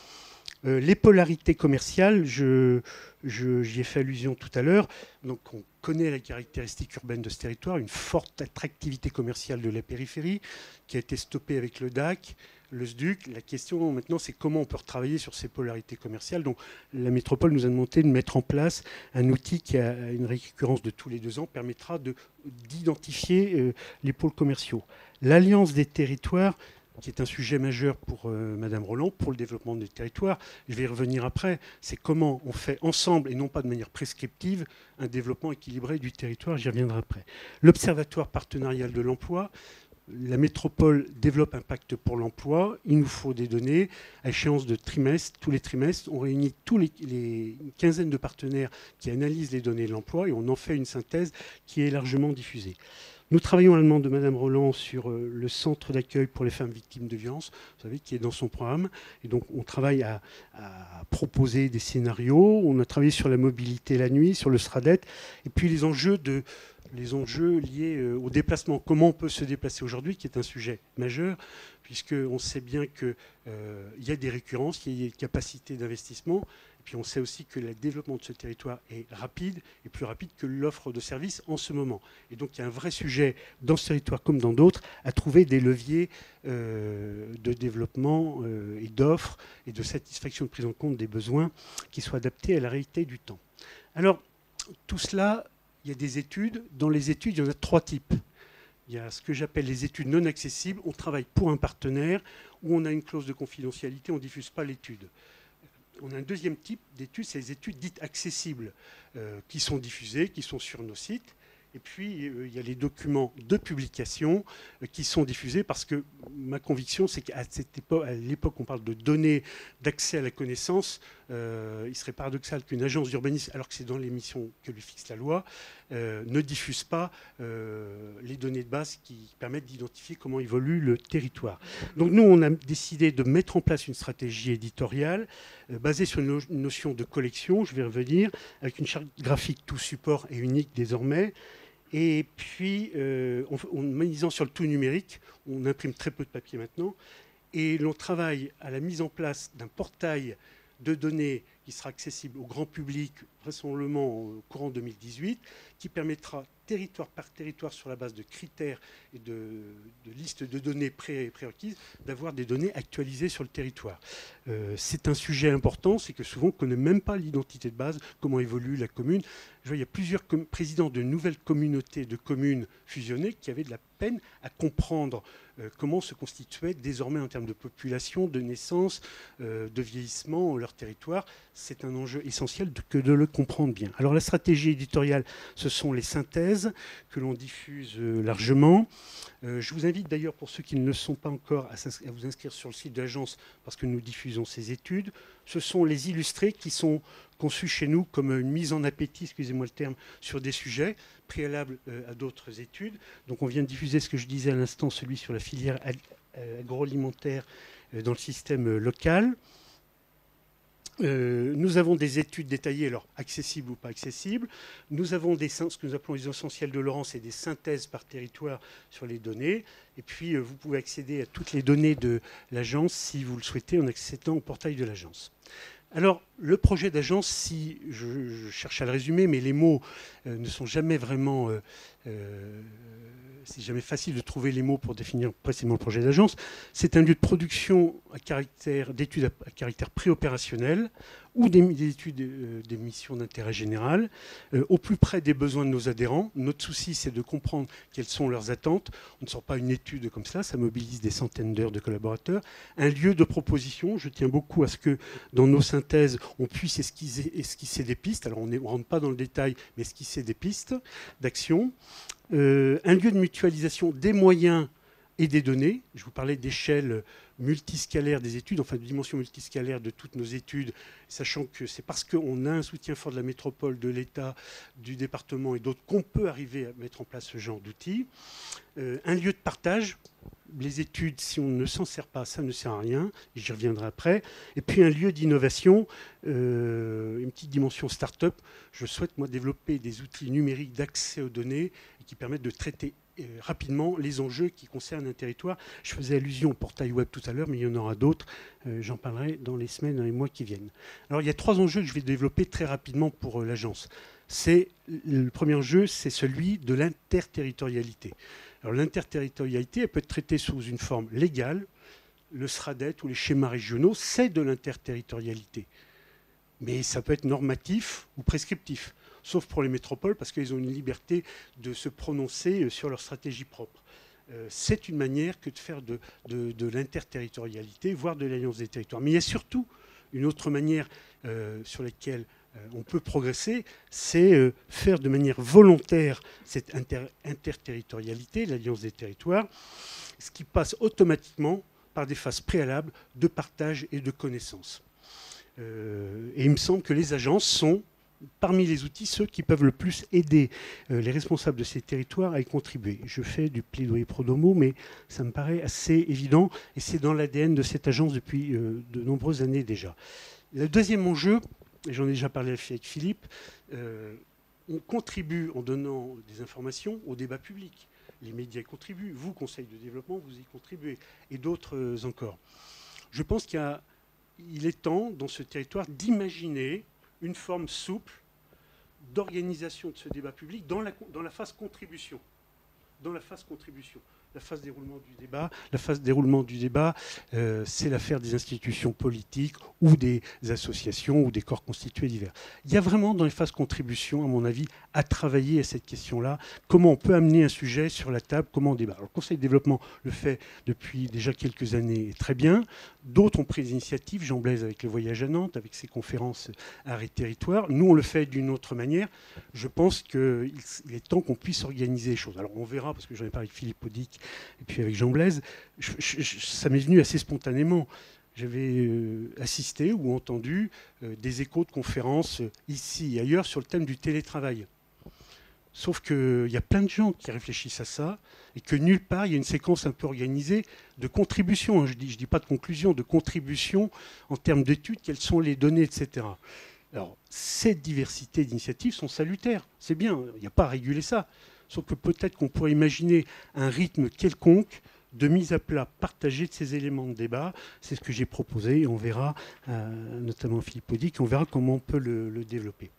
Euh, les polarités commerciales, je, je, j'y ai fait allusion tout à l'heure. Donc, on connaît les caractéristiques urbaines de ce territoire, une forte attractivité commerciale de la périphérie qui a été stoppée avec le D A C, le S D U C. La question maintenant, c'est comment on peut retravailler sur ces polarités commerciales. Donc, la métropole nous a demandé de mettre en place un outil qui a une récurrence de tous les deux ans, permettra de, d'identifier euh, les pôles commerciaux. L'Alliance des territoires, qui est un sujet majeur pour euh, Madame Roland, pour le développement des territoires. Je vais y revenir après. C'est comment on fait ensemble, et non pas de manière prescriptive, un développement équilibré du territoire. J'y reviendrai après. L'Observatoire partenarial de l'emploi. La métropole développe un pacte pour l'emploi. Il nous faut des données à échéance de trimestre. Tous les trimestres, on réunit tous les, les une quinzaine de partenaires qui analysent les données de l'emploi et on en fait une synthèse qui est largement diffusée. Nous travaillons à la demande de Madame Roland sur euh, le centre d'accueil pour les femmes victimes de violences, vous savez, qui est dans son programme. Et donc, on travaille à, à proposer des scénarios. On a travaillé sur la mobilité la nuit, sur le SRADET, et puis les enjeux de, les enjeux liés au déplacement. Comment on peut se déplacer aujourd'hui, qui est un sujet majeur, puisqu'on sait bien qu'il euh, y a des récurrences, il y a des capacités d'investissement, et puis on sait aussi que le développement de ce territoire est rapide, et plus rapide que l'offre de services en ce moment. Et donc il y a un vrai sujet, dans ce territoire comme dans d'autres, à trouver des leviers euh, de développement euh, et d'offres, et de satisfaction de prise en compte des besoins qui soient adaptés à la réalité du temps. Alors, tout cela, il y a des études. Dans les études, il y en a trois types. Il y a ce que j'appelle les études non accessibles. On travaille pour un partenaire où on a une clause de confidentialité, on ne diffuse pas l'étude. On a un deuxième type d'études, c'est les études dites accessibles, euh, qui sont diffusées, qui sont sur nos sites. Et puis, euh, il y a les documents de publication euh, qui sont diffusés parce que ma conviction, c'est qu'à cette époque, à l'époque, on parle de données d'accès à la connaissance. Euh, il serait paradoxal qu'une agence d'urbanisme, alors que c'est dans les missions que lui fixe la loi, euh, ne diffuse pas euh, les données de base qui permettent d'identifier comment évolue le territoire. Donc nous, on a décidé de mettre en place une stratégie éditoriale euh, basée sur une, no une notion de collection, je vais revenir, avec une charte graphique tout support et unique désormais. Et puis, euh, en misant sur le tout numérique, on imprime très peu de papier maintenant, et l'on travaille à la mise en place d'un portail de données qui sera accessible au grand public, vraisemblablement au courant deux mille dix-huit, qui permettra, territoire par territoire, sur la base de critères et de, de listes de données pré prérequises, d'avoir des données actualisées sur le territoire. Euh, c'est un sujet important, c'est que souvent on ne connaît même pas l'identité de base, comment évolue la commune. Je vois, il y a plusieurs présidents de nouvelles communautés de communes fusionnées qui avaient de la peine à comprendre euh, comment se constituait désormais en termes de population, de naissance, euh, de vieillissement leur territoire. C'est un enjeu essentiel de, que de le comprendre bien. Alors la stratégie éditoriale, ce sont les synthèses que l'on diffuse euh, largement. Euh, je vous invite d'ailleurs, pour ceux qui ne le sont pas encore, à, à vous inscrire sur le site de l'agence parce que nous diffusons ces études. Ce sont les illustrés qui sont conçus chez nous comme une mise en appétit, excusez-moi le terme, sur des sujets préalables euh, à d'autres études. Donc on vient de diffuser ce que je disais à l'instant, celui sur la filière ag agroalimentaire euh, dans le système euh, local. Euh, nous avons des études détaillées, alors accessibles ou pas accessibles. Nous avons des, ce que nous appelons les essentiels de Laurent, c'est des synthèses par territoire sur les données. Et puis, euh, vous pouvez accéder à toutes les données de l'agence, si vous le souhaitez, en accédant au portail de l'agence. Alors, le projet d'agence, si je, je cherche à le résumer, mais les mots euh, ne sont jamais vraiment... Euh, euh, c'est jamais facile de trouver les mots pour définir précisément le projet d'agence. C'est un lieu de production à caractère, d'études à, à caractère préopérationnel ou des, des études, euh, des missions d'intérêt général, euh, au plus près des besoins de nos adhérents. Notre souci, c'est de comprendre quelles sont leurs attentes. On ne sort pas une étude comme ça, ça mobilise des centaines d'heures de collaborateurs. Un lieu de proposition, je tiens beaucoup à ce que dans nos synthèses, on puisse esquisser, esquisser des pistes. Alors on ne rentre pas dans le détail, mais esquisser des pistes d'action. Euh, un lieu de mutualisation des moyens et des données. Je vous parlais d'échelle multiscalaire des études, enfin de dimension multiscalaire de toutes nos études, sachant que c'est parce qu'on a un soutien fort de la métropole, de l'État, du département et d'autres qu'on peut arriver à mettre en place ce genre d'outils. Euh, un lieu de partage. Les études, si on ne s'en sert pas, ça ne sert à rien, et j'y reviendrai après. Et puis un lieu d'innovation, euh, une petite dimension start-up. Je souhaite, moi, développer des outils numériques d'accès aux données qui permettent de traiter euh, rapidement les enjeux qui concernent un territoire. Je faisais allusion au portail web tout à l'heure, mais il y en aura d'autres. Euh, J'en parlerai dans les semaines, dans les mois qui viennent. Alors, il y a trois enjeux que je vais développer très rapidement pour euh, l'agence. C'est, le premier enjeu, c'est celui de l'interterritorialité. Alors l'interterritorialité, elle peut être traitée sous une forme légale. Le SRADET ou les schémas régionaux, c'est de l'interterritorialité. Mais ça peut être normatif ou prescriptif, sauf pour les métropoles, parce qu'ils ont une liberté de se prononcer sur leur stratégie propre. Euh, c'est une manière que de faire de, de, de l'interterritorialité, voire de l'alliance des territoires. Mais il y a surtout une autre manière euh, sur laquelle on peut progresser, c'est euh, faire de manière volontaire cette inter interterritorialité, l'alliance des territoires, ce qui passe automatiquement par des phases préalables de partage et de connaissance. Euh, et il me semble que les agences sont, parmi les outils, ceux qui peuvent le plus aider euh, les responsables de ces territoires à y contribuer. Je fais du plaidoyer pro domo, mais ça me paraît assez évident, et c'est dans l'A D N de cette agence depuis euh, de nombreuses années déjà. Le deuxième enjeu, et j'en ai déjà parlé avec Philippe, euh, on contribue en donnant des informations au débat public. Les médias y contribuent, vous, Conseil de développement, vous y contribuez, et d'autres encore. Je pense qu'il y a, il est temps, dans ce territoire, d'imaginer une forme souple d'organisation de ce débat public dans la, dans la phase contribution. Dans la phase contribution. La phase déroulement du débat, la phase déroulement du débat, euh, c'est l'affaire des institutions politiques ou des associations ou des corps constitués divers. Il y a vraiment dans les phases contribution, à mon avis, à travailler à cette question-là. Comment on peut amener un sujet sur la table, comment on débat. Alors, le Conseil de développement le fait depuis déjà quelques années très bien. D'autres ont pris des initiatives. Jean Blaise avec le voyage à Nantes, avec ses conférences art et territoire. Nous, on le fait d'une autre manière. Je pense qu'il est temps qu'on puisse organiser les choses. Alors, on verra, parce que j'en ai parlé avec Philippe Audic et puis avec Jean Blaise, je, je, je, ça m'est venu assez spontanément. J'avais euh, assisté ou entendu euh, des échos de conférences euh, ici et ailleurs sur le thème du télétravail. Sauf qu'il y a plein de gens qui réfléchissent à ça et que nulle part, il y a une séquence un peu organisée de contribution. Hein, je ne dis, je dis pas de conclusion, de contribution en termes d'études, quelles sont les données, et cetera. Alors, cette diversité d'initiatives sont salutaires. C'est bien, il n'y a pas à réguler ça. Sauf que peut-être qu'on pourrait imaginer un rythme quelconque de mise à plat partagée de ces éléments de débat. C'est ce que j'ai proposé et on verra, euh, notamment Philippe Audic, on verra comment on peut le, le développer.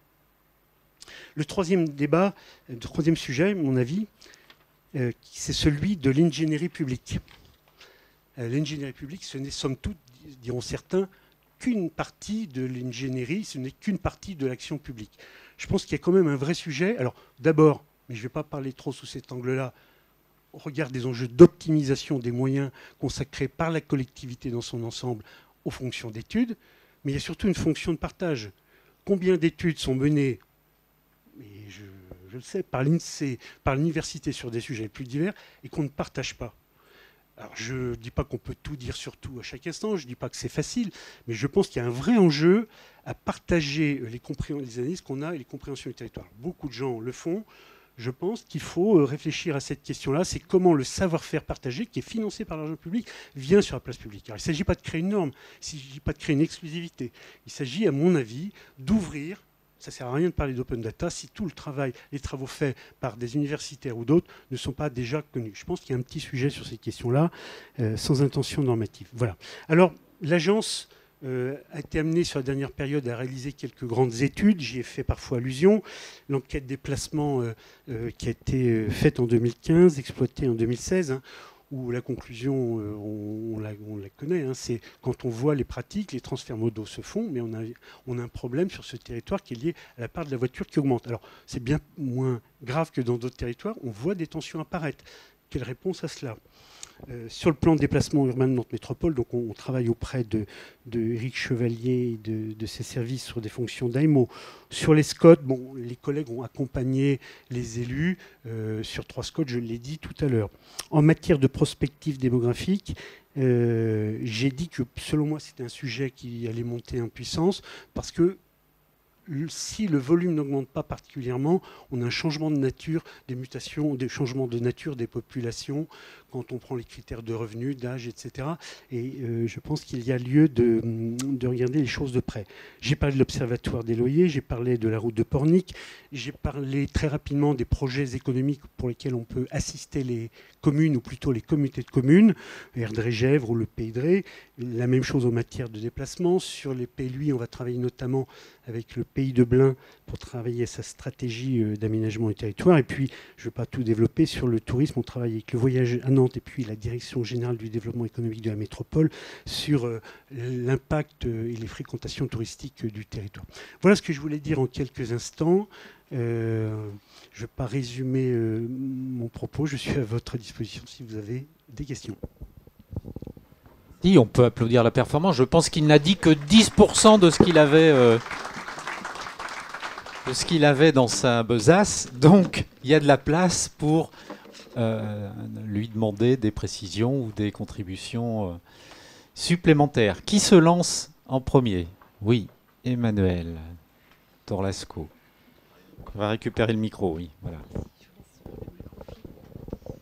Le troisième débat, le troisième sujet, à mon avis, euh, c'est celui de l'ingénierie publique. Euh, l'ingénierie publique, ce n'est somme toute, diront certains, qu'une partie de l'ingénierie, ce n'est qu'une partie de l'action publique. Je pense qu'il y a quand même un vrai sujet. Alors, d'abord, mais je ne vais pas parler trop sous cet angle-là, on regarde des enjeux d'optimisation des moyens consacrés par la collectivité dans son ensemble aux fonctions d'études, mais il y a surtout une fonction de partage. Combien d'études sont menées, et je, je le sais, par l'INSEE, par l'université sur des sujets plus divers, et qu'on ne partage pas. Alors, je ne dis pas qu'on peut tout dire sur tout à chaque instant, je ne dis pas que c'est facile, mais je pense qu'il y a un vrai enjeu à partager les, les analyses qu'on a et les compréhensions du territoire. Beaucoup de gens le font. Je pense qu'il faut réfléchir à cette question-là, c'est comment le savoir-faire partagé, qui est financé par l'argent public, vient sur la place publique. Alors, il ne s'agit pas de créer une norme, il ne s'agit pas de créer une exclusivité. Il s'agit, à mon avis, d'ouvrir. Ça ne sert à rien de parler d'open data si tout le travail, les travaux faits par des universitaires ou d'autres ne sont pas déjà connus. Je pense qu'il y a un petit sujet sur cette question-là, euh, sans intention normative. Voilà. Alors, l'agence euh, a été amenée sur la dernière période à réaliser quelques grandes études. J'y ai fait parfois allusion. L'enquête des placements euh, euh, qui a été euh, faite en deux mille quinze, exploitée en deux mille seize, hein, où la conclusion, euh, on, on, la, on la connaît, hein, c'est quand on voit les pratiques, les transferts modaux se font, mais on a, on a un problème sur ce territoire qui est lié à la part de la voiture qui augmente. Alors, c'est bien moins grave que dans d'autres territoires, on voit des tensions apparaître. Quelle réponse à cela ? Euh, sur le plan de déplacement urbain de Nantes Métropole, donc on, on travaille auprès de, de Éric Chevalier et de, de ses services sur des fonctions d'A M O. Sur les SCOT, bon, les collègues ont accompagné les élus euh, sur trois SCOT, je l'ai dit tout à l'heure. En matière de prospective démographique, euh, j'ai dit que selon moi c'était un sujet qui allait monter en puissance parce que si le volume n'augmente pas particulièrement, on a un changement de nature, des mutations, des changements de nature des populations, quand on prend les critères de revenus, d'âge, et cetera. Et euh, je pense qu'il y a lieu de, de regarder les choses de près. J'ai parlé de l'Observatoire des loyers, j'ai parlé de la route de Pornic, j'ai parlé très rapidement des projets économiques pour lesquels on peut assister les communes, ou plutôt les communautés de communes, Erdré-Gèvres ou le Pays de Ré. La même chose en matière de déplacement. Sur les P L U I, on va travailler notamment avec le Pays de Blain pour travailler sa stratégie d'aménagement du territoire. Et puis, je ne vais pas tout développer, sur le tourisme, on travaille avec le voyage à Nantes et puis la Direction générale du développement économique de la métropole sur euh, l'impact et les fréquentations touristiques du territoire. Voilà ce que je voulais dire en quelques instants. Euh, je ne vais pas résumer euh, mon propos, je suis à votre disposition si vous avez des questions. Si, on peut applaudir la performance. Je pense qu'il n'a dit que dix pour cent de ce qu'il avait... Euh de ce qu'il avait dans sa besace, donc il y a de la place pour euh, lui demander des précisions ou des contributions euh, supplémentaires. Qui se lance en premier? Oui, Emmanuel Torlasco. On va récupérer le micro, oui, voilà.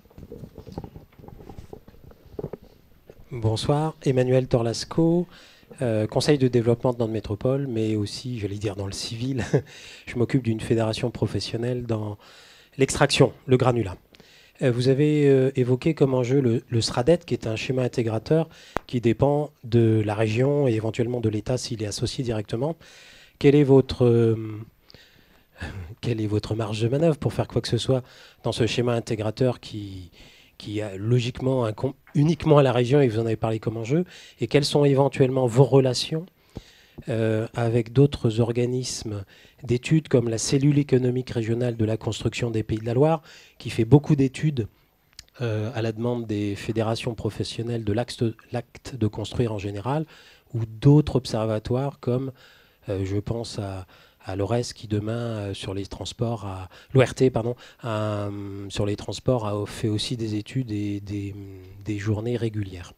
Bonsoir, Emmanuel Torlasco. euh, conseil de développement dans de métropole, mais aussi, j'allais dire, dans le civil. Je m'occupe d'une fédération professionnelle dans l'extraction, le granulat. Euh, vous avez euh, évoqué comme enjeu le, le SRADET, qui est un schéma intégrateur qui dépend de la région et éventuellement de l'État s'il est associé directement. Quelle est votre... Euh, quelle est votre marge de manœuvre pour faire quoi que ce soit dans ce schéma intégrateur qui, qui a logiquement incombe uniquement à la région, et vous en avez parlé comme enjeu, et quelles sont éventuellement vos relations euh, avec d'autres organismes d'études comme la cellule économique régionale de la construction des Pays de la Loire, qui fait beaucoup d'études euh, à la demande des fédérations professionnelles de l'acte de construire en général, ou d'autres observatoires comme, euh, je pense à à l'O R E S qui demain euh, sur les transports, à l'O R T pardon, à, euh, sur les transports a fait aussi des études et des, des journées régulières.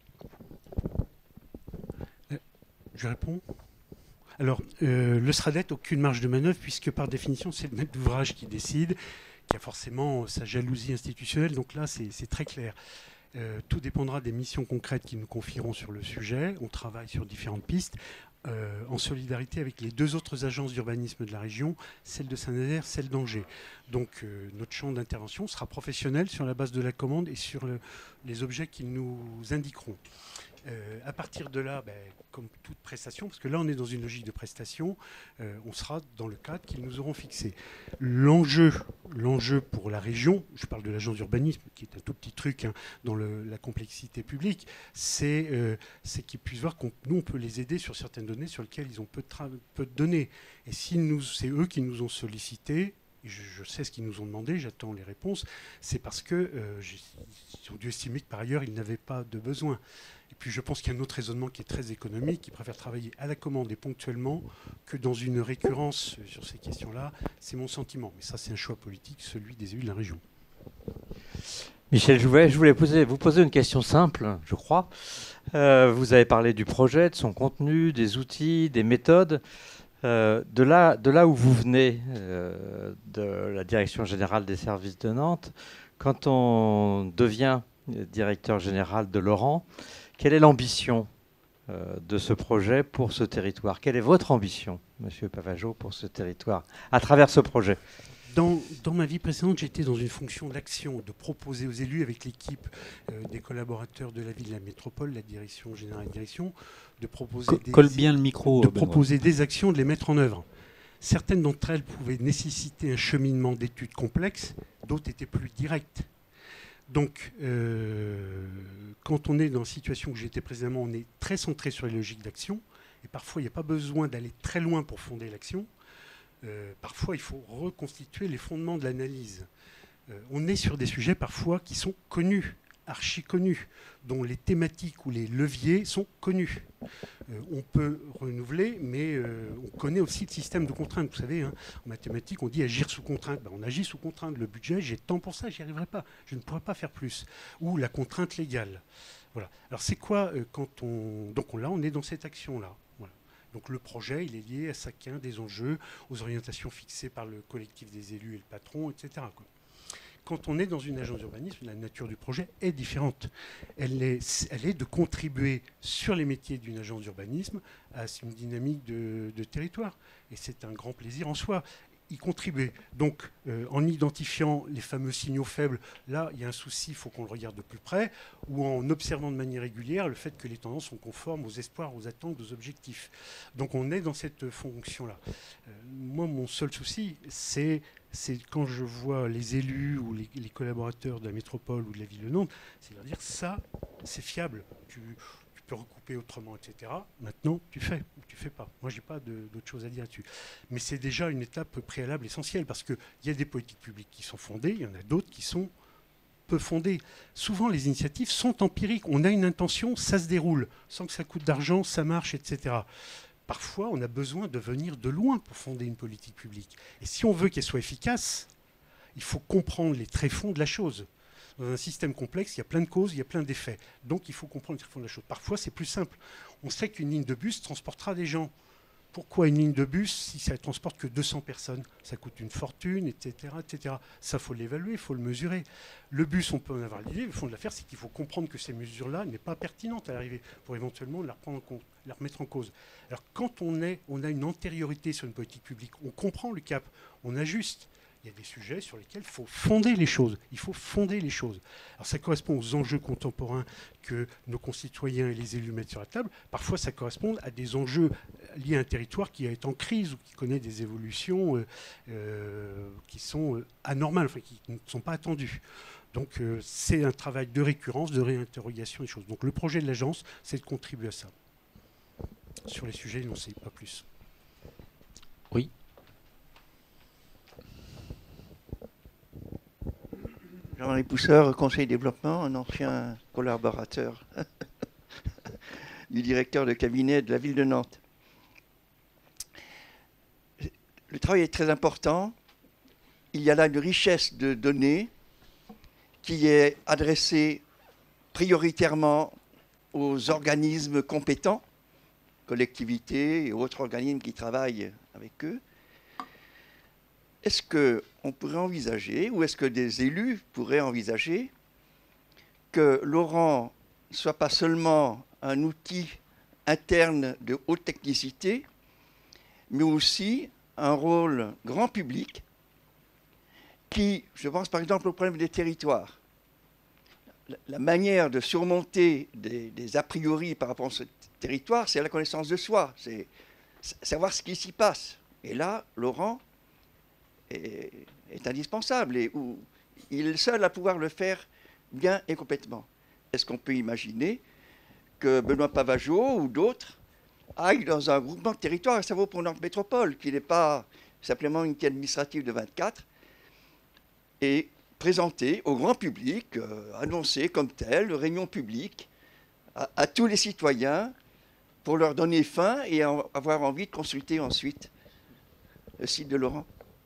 Je réponds. Alors, euh, le SRADET, aucune marge de manœuvre, puisque par définition, c'est le maître d'ouvrage qui décide, qui a forcément sa jalousie institutionnelle, donc là, c'est très clair. Euh, tout dépendra des missions concrètes qu'ils nous confieront sur le sujet. On travaille sur différentes pistes. Euh, en solidarité avec les deux autres agences d'urbanisme de la région, celle de Saint-Nazaire, celle d'Angers. Donc euh, notre champ d'intervention sera professionnel sur la base de la commande et sur le, les objets qu'ils nous indiqueront. Euh, à partir de là, ben, comme toute prestation, parce que là on est dans une logique de prestation, euh, on sera dans le cadre qu'ils nous auront fixé. L'enjeu, l'enjeu pour la région, je parle de l'agence d'urbanisme, qui est un tout petit truc hein, dans le, la complexité publique, c'est euh, qu'ils puissent voir qu'on nous on peut les aider sur certaines données sur lesquelles ils ont peu de, peu de données. Et si c'est eux qui nous ont sollicité, et je, je sais ce qu'ils nous ont demandé, j'attends les réponses, c'est parce que euh, ils ont dû estimer que par ailleurs ils n'avaient pas de besoin. Et puis je pense qu'il y a un autre raisonnement qui est très économique, qui préfère travailler à la commande et ponctuellement que dans une récurrence sur ces questions-là. C'est mon sentiment. Mais ça, c'est un choix politique, celui des élus de la région. Michel Jouvet, je voulais poser, vous poser une question simple, je crois. Euh, vous avez parlé du projet, de son contenu, des outils, des méthodes. Euh, de, là, de là où vous venez, euh, de la Direction générale des services de Nantes, quand on devient directeur général de l'Oran, quelle est l'ambition euh, de ce projet pour ce territoire? Quelle est votre ambition, Monsieur Pavageau, pour ce territoire, à travers ce projet? Dans, dans ma vie précédente, j'étais dans une fonction d'action, de proposer aux élus, avec l'équipe euh, des collaborateurs de la ville de la métropole, la direction générale et direction, de proposer, des, Colle bien le micro, de Benoît. proposer des actions, de les mettre en œuvre. Certaines d'entre elles pouvaient nécessiter un cheminement d'études complexes, d'autres étaient plus directes. Donc, euh, quand on est dans la situation que j'étais précédemment, on est très centré sur les logiques d'action, et parfois il n'y a pas besoin d'aller très loin pour fonder l'action. Euh, parfois, il faut reconstituer les fondements de l'analyse. Euh, on est sur des sujets parfois qui sont connus, archi connus, dont les thématiques ou les leviers sont connus. Euh, on peut renouveler, mais euh, on connaît aussi le système de contraintes. Vous savez, hein, en mathématiques, on dit agir sous contrainte. Ben, on agit sous contrainte. Le budget, j'ai tant pour ça, j'y arriverai pas. Je ne pourrai pas faire plus. Ou la contrainte légale. Voilà. Alors, c'est quoi euh, quand on... Donc là, on est dans cette action-là. Voilà. Donc le projet, il est lié à chacun des enjeux, aux orientations fixées par le collectif des élus et le patron, et cetera, quoi. Quand on est dans une agence d'urbanisme, la nature du projet est différente. Elle est, elle est de contribuer sur les métiers d'une agence d'urbanisme à une dynamique de, de territoire. Et c'est un grand plaisir en soi. Y contribuer. Donc, euh, en identifiant les fameux signaux faibles, là, il y a un souci, il faut qu'on le regarde de plus près, ou en observant de manière régulière le fait que les tendances sont conformes aux espoirs, aux attentes, aux objectifs. Donc, on est dans cette fonction-là. Euh, moi, mon seul souci, c'est quand je vois les élus ou les, les collaborateurs de la métropole ou de la ville de Nantes, c'est leur dire ça, c'est fiable. Tu, recouper autrement, et cetera. Maintenant, tu fais ou tu fais pas. Moi, j'ai pas d'autre chose à dire là-dessus. Mais c'est déjà une étape préalable essentielle parce qu'il y a des politiques publiques qui sont fondées, il y en a d'autres qui sont peu fondées. Souvent, les initiatives sont empiriques. On a une intention, ça se déroule. Sans que ça coûte d'argent, ça marche, et cetera. Parfois, on a besoin de venir de loin pour fonder une politique publique. Et si on veut qu'elle soit efficace, il faut comprendre les tréfonds de la chose. Dans un système complexe, il y a plein de causes, il y a plein d'effets. Donc, il faut comprendre le fond de la chose. Parfois, c'est plus simple. On sait qu'une ligne de bus transportera des gens. Pourquoi une ligne de bus si ça ne transporte que deux cents personnes? Ça coûte une fortune, et cetera, et cetera. Ça, il faut l'évaluer, il faut le mesurer. Le bus, on peut en avoir l'idée. Le fond de l'affaire, c'est qu'il faut comprendre que ces mesures-là n'est pas pertinentes à l'arrivée pour éventuellement la reprendre en compte, la remettre en cause. Alors, quand on, est, on a une antériorité sur une politique publique, on comprend le cap, on ajuste. Il y a des sujets sur lesquels il faut fonder les choses. Il faut fonder les choses. Alors ça correspond aux enjeux contemporains que nos concitoyens et les élus mettent sur la table. Parfois, ça correspond à des enjeux liés à un territoire qui est en crise ou qui connaît des évolutions euh, euh, qui sont euh, anormales, enfin qui ne sont pas attendues. Donc euh, c'est un travail de récurrence, de réinterrogation des choses. Donc le projet de l'agence, c'est de contribuer à ça. Sur les sujets, on ne sait pas plus. Oui. Jean-Marie Pousseur, Conseil développement, un ancien collaborateur du directeur de cabinet de la ville de Nantes. Le travail est très important. Il y a là une richesse de données qui est adressée prioritairement aux organismes compétents, collectivités et autres organismes qui travaillent avec eux. Est-ce qu'on pourrait envisager, ou est-ce que des élus pourraient envisager que l'Oran ne soit pas seulement un outil interne de haute technicité, mais aussi un rôle grand public qui, je pense par exemple au problème des territoires, la manière de surmonter des, des a priori par rapport à ce territoire, c'est la connaissance de soi, c'est savoir ce qui s'y passe. Et là, l'Oran Est, est indispensable et où il est le seul à pouvoir le faire bien et complètement. Est-ce qu'on peut imaginer que Benoît Pavageau ou d'autres aillent dans un groupement de territoire, et ça vaut pour Nantes Métropole, qui n'est pas simplement une unité administrative de vingt-quatre, et présenter au grand public, euh, annoncer comme tel, réunion publique, à, à tous les citoyens, pour leur donner faim et en, avoir envie de consulter ensuite le site de l'Oran?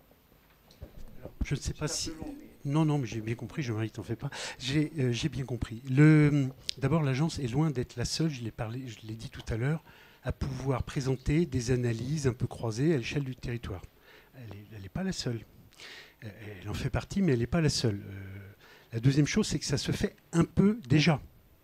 Je ne sais pas si... Non, non, mais j'ai bien compris, Jean-Marie, t'en fais pas. J'ai euh, j'ai bien compris. Le... D'abord, l'agence est loin d'être la seule, je l'ai parlé, je l'ai dit tout à l'heure, à pouvoir présenter des analyses un peu croisées à l'échelle du territoire. Elle n'est pas la seule. Elle en fait partie, mais elle n'est pas la seule. Euh, la deuxième chose, c'est que ça se fait un peu déjà.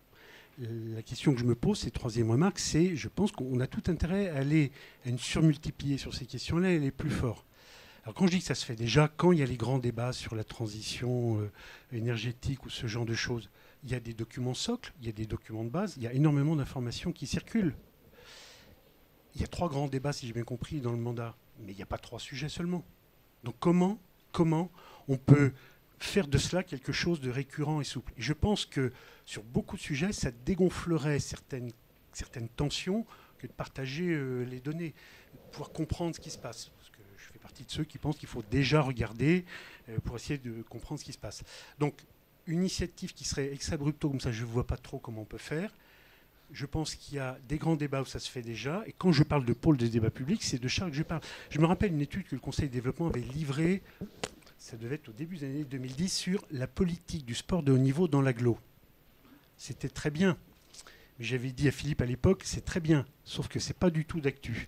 La question que je me pose, c'est troisième remarque, c'est, je pense qu'on a tout intérêt à aller à une surmultiplier sur ces questions-là, elle est plus forte. Alors quand je dis que ça se fait déjà, quand il y a les grands débats sur la transition euh, énergétique ou ce genre de choses, il y a des documents socles, il y a des documents de base, il y a énormément d'informations qui circulent. Il y a trois grands débats, si j'ai bien compris, dans le mandat, mais il n'y a pas trois sujets seulement. Donc comment, comment on peut faire de cela quelque chose de récurrent et souple? Et je pense que sur beaucoup de sujets, ça dégonflerait certaines, certaines tensions que de partager euh, les données, de pouvoir comprendre ce qui se passe. Je fais partie de ceux qui pensent qu'il faut déjà regarder euh, pour essayer de comprendre ce qui se passe. Donc, une initiative qui serait ex abrupto, comme ça, je ne vois pas trop comment on peut faire. Je pense qu'il y a des grands débats où ça se fait déjà. Et quand je parle de pôle de débat public, c'est de ça que je parle. Je me rappelle une étude que le Conseil de développement avait livrée, ça devait être au début des années deux mille dix, sur la politique du sport de haut niveau dans l'agglo. C'était très bien. Mais j'avais dit à Philippe à l'époque, c'est très bien, sauf que ce n'est pas du tout d'actu.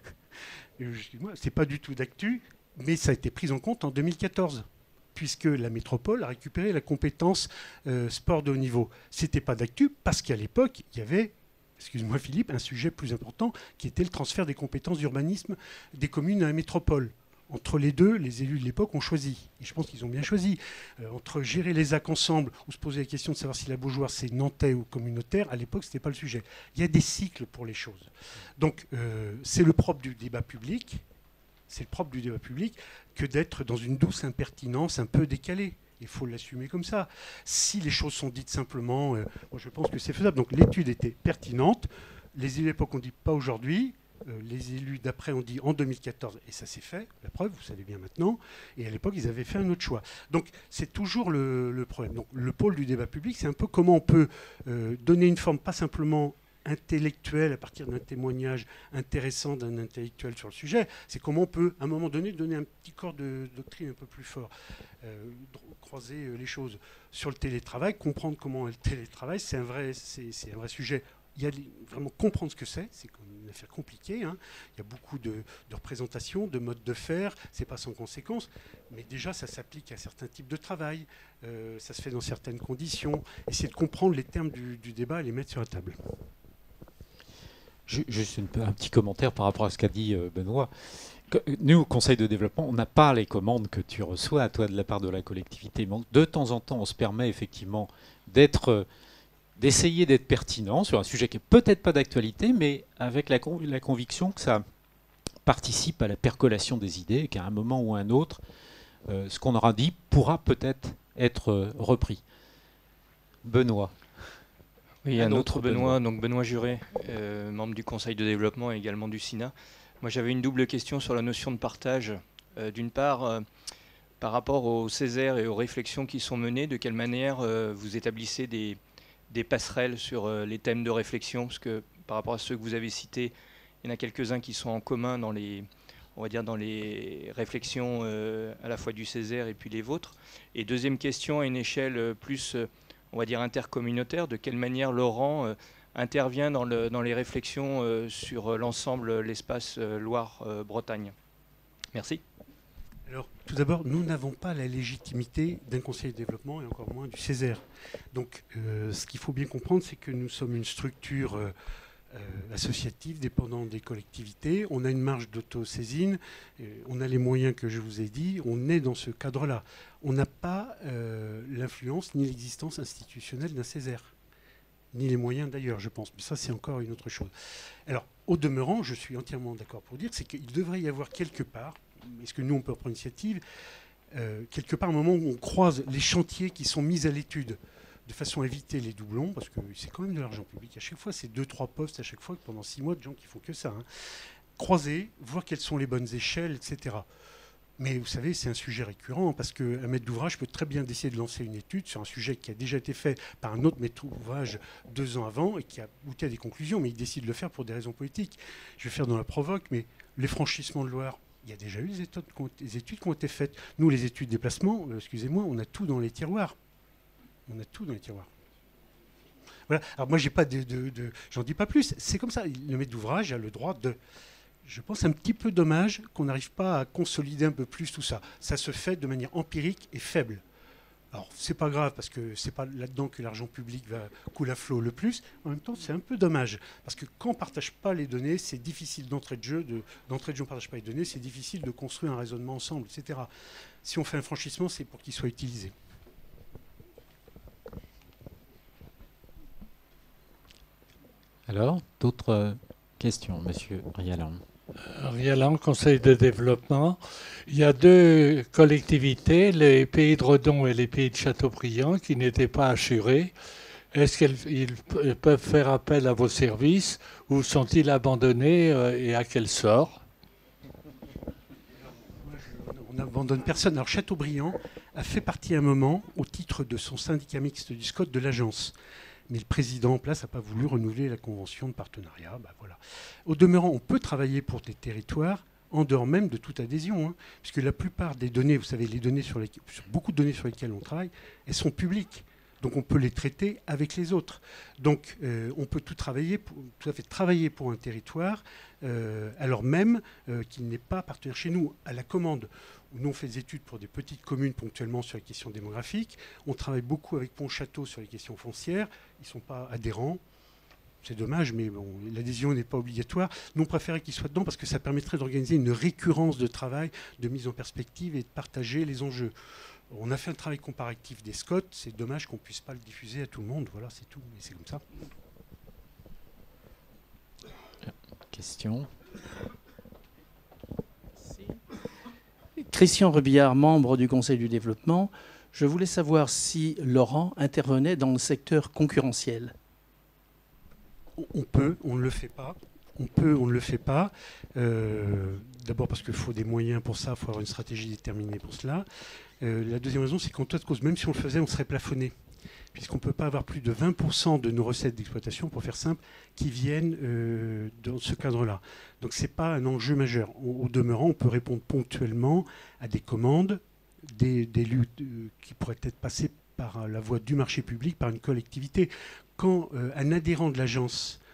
C'est pas du tout d'actu, mais ça a été pris en compte en deux mille quatorze, puisque la métropole a récupéré la compétence euh, sport de haut niveau. C'était pas d'actu parce qu'à l'époque, il y avait, excuse-moi Philippe, un sujet plus important qui était le transfert des compétences d'urbanisme des communes à la métropole. Entre les deux, les élus de l'époque ont choisi. Et je pense qu'ils ont bien choisi. Euh, entre gérer les A C ensemble ou se poser la question de savoir si la Beaujoire c'est nantais ou communautaire, à l'époque, ce n'était pas le sujet. Il y a des cycles pour les choses. Donc, euh, c'est le propre du débat public, c'est le propre du débat public que d'être dans une douce impertinence un peu décalée. Il faut l'assumer comme ça. Si les choses sont dites simplement, euh, moi je pense que c'est faisable. Donc, l'étude était pertinente. Les élus de l'époque ont dit pas aujourd'hui. Euh, les élus d'après ont dit en deux mille quatorze, et ça s'est fait, la preuve, vous savez bien maintenant, et à l'époque, ils avaient fait un autre choix. Donc, c'est toujours le, le problème. Donc, le pôle du débat public, c'est un peu comment on peut euh, donner une forme, pas simplement intellectuelle, à partir d'un témoignage intéressant d'un intellectuel sur le sujet, c'est comment on peut, à un moment donné, donner un petit corps de doctrine un peu plus fort, euh, croiser les choses. Sur le télétravail, comprendre comment est le télétravail, c'est un vrai, c'est, c'est un vrai sujet. Il y a vraiment comprendre ce que c'est, c'est comme une affaire compliquée. Hein. Il y a beaucoup de, de représentations, de modes de faire. C'est pas sans conséquence, mais déjà ça s'applique à certains types de travail. Euh, ça se fait dans certaines conditions. Essayer de comprendre les termes du, du débat et les mettre sur la table. Juste une, un petit commentaire par rapport à ce qu'a dit euh, Benoît. Nous, au Conseil de développement, on n'a pas les commandes que tu reçois, à toi, de la part de la collectivité. Mais de temps en temps, on se permet effectivement d'être, d'essayer d'être pertinent sur un sujet qui n'est peut-être pas d'actualité, mais avec la, la conviction que ça participe à la percolation des idées et qu'à un moment ou à un autre, euh, ce qu'on aura dit pourra peut-être être euh, repris. Benoît. Oui, un, un autre, autre Benoît, Benoît, donc Benoît Juré, euh, membre du Conseil de développement et également du SINA. Moi, j'avais une double question sur la notion de partage. Euh, D'une part, euh, par rapport au Césaire et aux réflexions qui sont menées, de quelle manière euh, vous établissez des, des passerelles sur euh, les thèmes de réflexion? Parce que par rapport à ceux que vous avez cités, il y en a quelques-uns qui sont en commun dans les, on va dire, dans les réflexions euh, à la fois du Césaire et puis les vôtres. Et deuxième question, à une échelle plus, euh, on va dire, intercommunautaire, de quelle manière Laurent euh, intervient dans, le, dans les réflexions euh, sur l'ensemble, l'espace euh, Loire-Bretagne. Merci. Alors, tout d'abord, nous n'avons pas la légitimité d'un conseil de développement et encore moins du Césaire. Donc, euh, ce qu'il faut bien comprendre, c'est que nous sommes une structure euh, euh, associative dépendante des collectivités. On a une marge d'autosaisine, euh, on a les moyens que je vous ai dit, on est dans ce cadre-là. On n'a pas euh, l'influence ni l'existence institutionnelle d'un Césaire. Ni les moyens d'ailleurs, je pense. Mais ça, c'est encore une autre chose. Alors, au demeurant, je suis entièrement d'accord pour dire, c'est qu'il devrait y avoir quelque part, est-ce que nous, on peut prendre l'initiative, euh, quelque part, un moment où on croise les chantiers qui sont mis à l'étude, de façon à éviter les doublons, parce que c'est quand même de l'argent public. À chaque fois, c'est deux, trois postes à chaque fois, pendant six mois, de gens qui font que ça. Hein. Croiser, voir quelles sont les bonnes échelles, et cetera. Mais vous savez, c'est un sujet récurrent parce qu'un maître d'ouvrage peut très bien décider de lancer une étude sur un sujet qui a déjà été fait par un autre maître d'ouvrage deux ans avant et qui a abouti à des conclusions, mais il décide de le faire pour des raisons politiques. Je vais faire dans la provoque, mais les franchissements de Loire, il y a déjà eu des études qui ont, des études qui ont été faites. Nous, les études de déplacement, euh, excusez-moi, on a tout dans les tiroirs. On a tout dans les tiroirs. Voilà. Alors moi, j'ai pas de, de, de j'en dis pas plus. C'est comme ça. Le maître d'ouvrage a le droit de... Je pense un petit peu dommage qu'on n'arrive pas à consolider un peu plus tout ça. Ça se fait de manière empirique et faible. Alors, c'est pas grave parce que c'est pas là-dedans que l'argent public va couler à flot le plus. En même temps, c'est un peu dommage parce que quand on ne partage pas les données, c'est difficile d'entrée de jeu. De, d'entrée de jeu, on ne partage pas les données, c'est difficile de construire un raisonnement ensemble, et cetera. Si on fait un franchissement, c'est pour qu'il soit utilisé. Alors, d'autres questions, Monsieur Rialan? Rialan, Conseil de développement. Il y a deux collectivités, les pays de Redon et les pays de Châteaubriand, qui n'étaient pas assurés. Est-ce qu'ils peuvent faire appel à vos services ou sont-ils abandonnés et à quel sort? On n'abandonne personne. Alors Châteaubriand a fait partie à un moment, au titre de son syndicat mixte du SCOT, de l'agence. Mais le président en place n'a pas voulu renouveler la convention de partenariat. Ben voilà. Au demeurant, on peut travailler pour des territoires en dehors même de toute adhésion, hein, puisque la plupart des données, vous savez, les données sur, les, sur beaucoup de données sur lesquelles on travaille, elles sont publiques. Donc on peut les traiter avec les autres. Donc euh, on peut tout, travailler pour, tout à fait travailler pour un territoire, euh, alors même euh, qu'il n'est pas partenaire chez nous, à la commande. Nous, on fait des études pour des petites communes ponctuellement sur les questions démographiques. On travaille beaucoup avec Pont-Château sur les questions foncières. Ils ne sont pas adhérents. C'est dommage, mais bon, l'adhésion n'est pas obligatoire. Nous, on préférait qu'ils soient dedans parce que ça permettrait d'organiser une récurrence de travail, de mise en perspective et de partager les enjeux. On a fait un travail comparatif des SCOT. C'est dommage qu'on ne puisse pas le diffuser à tout le monde. Voilà, c'est tout. Mais c'est comme ça. Question. Christian Rebillard, membre du Conseil du développement. Je voulais savoir si Laurent intervenait dans le secteur concurrentiel. On peut, on ne le fait pas. On peut, on ne le fait pas. Euh, D'abord parce qu'il faut des moyens pour ça, il faut avoir une stratégie déterminée pour cela. Euh, la deuxième raison, c'est qu'en tout cas de cause, même si on le faisait, on serait plafonné. Puisqu'on ne peut pas avoir plus de vingt pour cent de nos recettes d'exploitation, pour faire simple, qui viennent euh, dans ce cadre-là. Donc ce n'est pas un enjeu majeur. Au, au demeurant, on peut répondre ponctuellement à des commandes des, des luttes euh, qui pourraient être passées par la voie du marché public, par une collectivité. Quand euh, un adhérent de l'agence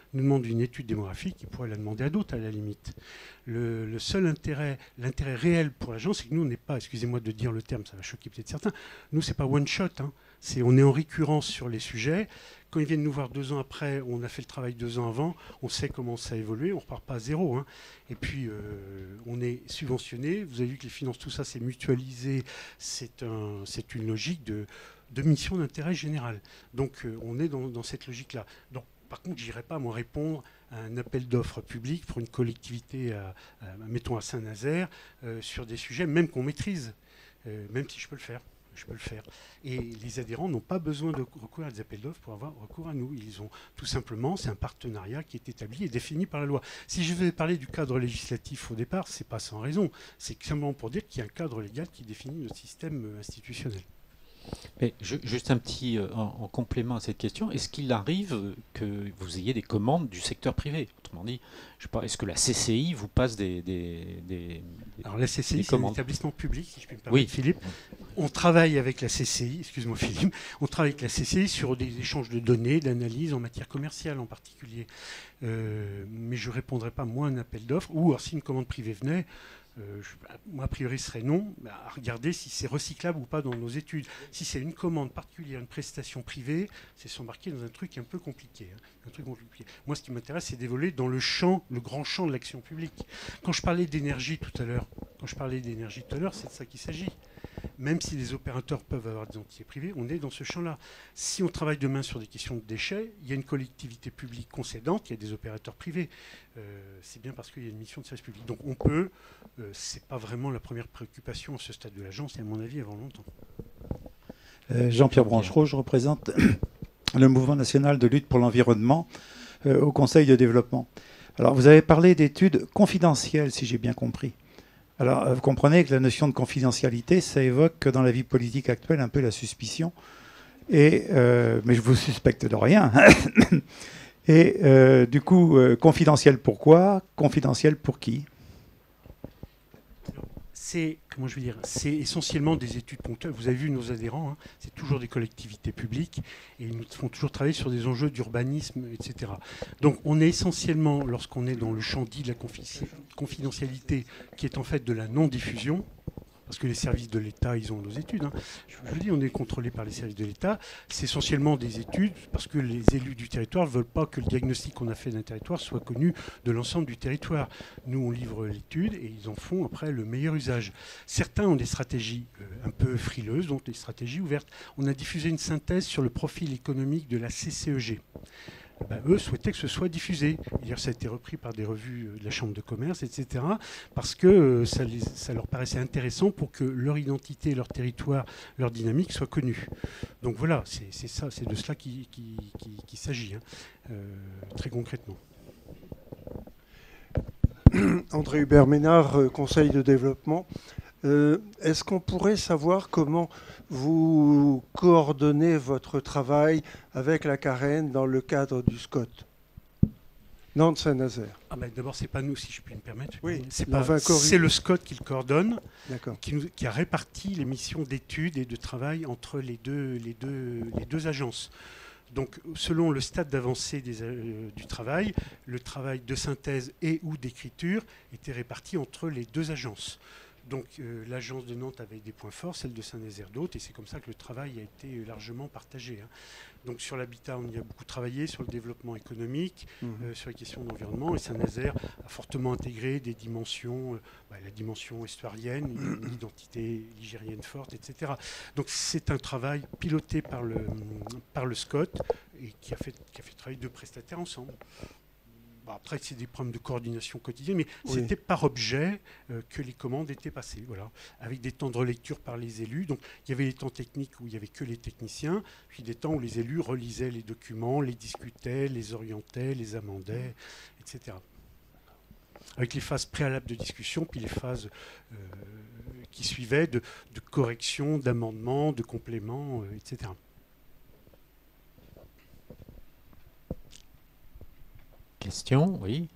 nous demande une étude démographique, il pourrait la demander à d'autres à la limite. Le, le seul intérêt, l'intérêt réel pour l'agence, c'est que nous, on n'est pas, excusez-moi de dire le terme, ça va choquer peut-être certains, nous, c'est pas one shot, hein. C'est, on est en récurrence sur les sujets. Quand ils viennent nous voir deux ans après, on a fait le travail deux ans avant, on sait comment ça a évolué, on ne repart pas à zéro, hein. Et puis, euh, on est subventionné. Vous avez vu que les finances, tout ça, c'est mutualisé. C'est un, c'est une logique de, de mission d'intérêt général. Donc, euh, on est dans, dans cette logique-là. Donc, par contre, je n'irai pas, moi, répondre à un appel d'offres public pour une collectivité, à, à, mettons à Saint-Nazaire, euh, sur des sujets même qu'on maîtrise, euh, même si je peux le faire. Je peux le faire. Et les adhérents n'ont pas besoin de recourir à des appels d'offres pour avoir recours à nous. Ils ont tout simplement, c'est un partenariat qui est établi et défini par la loi. Si je vais parler du cadre législatif au départ, c'est pas sans raison. C'est simplement pour dire qu'il y a un cadre légal qui définit notre système institutionnel. Mais je, juste un petit euh, en, en complément à cette question, est-ce qu'il arrive que vous ayez des commandes du secteur privé? Autrement dit, je sais pas, est-ce que la C C I vous passe des, des, des Alors la C C I, c'est un établissement public, si je puis me permettre, oui. Philippe. On travaille avec la C C I, excuse-moi Philippe, on travaille avec la C C I sur des échanges de données, d'analyse en matière commerciale en particulier. Euh, mais je ne répondrai pas moi à un appel d'offres, ou alors si une commande privée venait, Euh, je, moi, a priori, ce serait non, à regarder si c'est recyclable ou pas dans nos études. Si c'est une commande particulière, une prestation privée, c'est s'embarquer dans un truc un peu compliqué. Hein, un truc compliqué. Moi, ce qui m'intéresse, c'est d'évoluer dans le champ, le grand champ de l'action publique. Quand je parlais d'énergie tout à l'heure, quand je parlais d'énergie tout à l'heure, c'est de ça qu'il s'agit. Même si les opérateurs peuvent avoir des entités privées, on est dans ce champ-là. Si on travaille demain sur des questions de déchets, il y a une collectivité publique concédante, il y a des opérateurs privés. Euh, c'est bien parce qu'il y a une mission de service public. Donc on peut, euh, c'est pas vraiment la première préoccupation à ce stade de l'agence, et à mon avis avant longtemps. Euh, Jean-Pierre Branchereau, je représente le mouvement national de lutte pour l'environnement euh, au Conseil de développement. Alors vous avez parlé d'études confidentielles, si j'ai bien compris. Alors, vous comprenez que la notion de confidentialité, ça évoque dans la vie politique actuelle un peu la suspicion. Et, euh, mais je vous suspecte de rien. Et euh, du coup, euh, confidentiel pourquoi? Confidentiel pour qui? C'est, comment je veux dire, c'est essentiellement des études ponctuelles. Vous avez vu nos adhérents, hein, c'est toujours des collectivités publiques et ils nous font toujours travailler sur des enjeux d'urbanisme, et cetera. Donc on est essentiellement, lorsqu'on est dans le champ dit de la confidentialité, qui est en fait de la non-diffusion, parce que les services de l'État, ils ont nos études. Hein. Je vous dis, on est contrôlé par les services de l'État. C'est essentiellement des études, parce que les élus du territoire ne veulent pas que le diagnostic qu'on a fait d'un territoire soit connu de l'ensemble du territoire. Nous, on livre l'étude et ils en font après le meilleur usage. Certains ont des stratégies euh, un peu frileuses, donc des stratégies ouvertes. On a diffusé une synthèse sur le profil économique de la C C E G. Ben, eux souhaitaient que ce soit diffusé. Hier, ça a été repris par des revues de la Chambre de commerce, et cetera, parce que euh, ça, les, ça leur paraissait intéressant pour que leur identité, leur territoire, leur dynamique soient connus. Donc voilà, c'est, c'est ça, c'est de cela qu'il qui, qui, qui s'agit, hein, euh, très concrètement. André Hubert-Ménard, Conseil de développement. Euh, est-ce qu'on pourrait savoir comment vous coordonnez votre travail avec la Carène dans le cadre du S C O T Nantes-Saint-Nazaire? Ah ben, d'abord, c'est pas nous, si je puis me permettre. Oui, c'est, pas, c'est le S C O T qui le coordonne, qui, nous, qui a réparti les missions d'études et de travail entre les deux, les deux, les deux agences. Donc, selon le stade d'avancée des, euh, du travail, le travail de synthèse et ou d'écriture était réparti entre les deux agences. Donc euh, l'agence de Nantes avait des points forts, celle de Saint-Nazaire d'autres, et c'est comme ça que le travail a été largement partagé. Hein. Donc sur l'habitat, on y a beaucoup travaillé, sur le développement économique, mmh. euh, sur les questions d'environnement, et Saint-Nazaire a fortement intégré des dimensions, euh, bah, la dimension estuarienne, une identité ligérienne forte, et cetera. Donc c'est un travail piloté par le, par le S C O T et qui a fait, qui a fait travailler deux prestataires ensemble. Après, c'est des problèmes de coordination quotidienne, mais oui. C'était par objet euh, que les commandes étaient passées, voilà, avec des temps de relecture par les élus. Donc, il y avait les temps techniques où il n'y avait que les techniciens, puis des temps où les élus relisaient les documents, les discutaient, les orientaient, les amendaient, et cetera. Avec les phases préalables de discussion, puis les phases euh, qui suivaient de, de correction, d'amendement, de complément, euh, et cetera. Question, oui.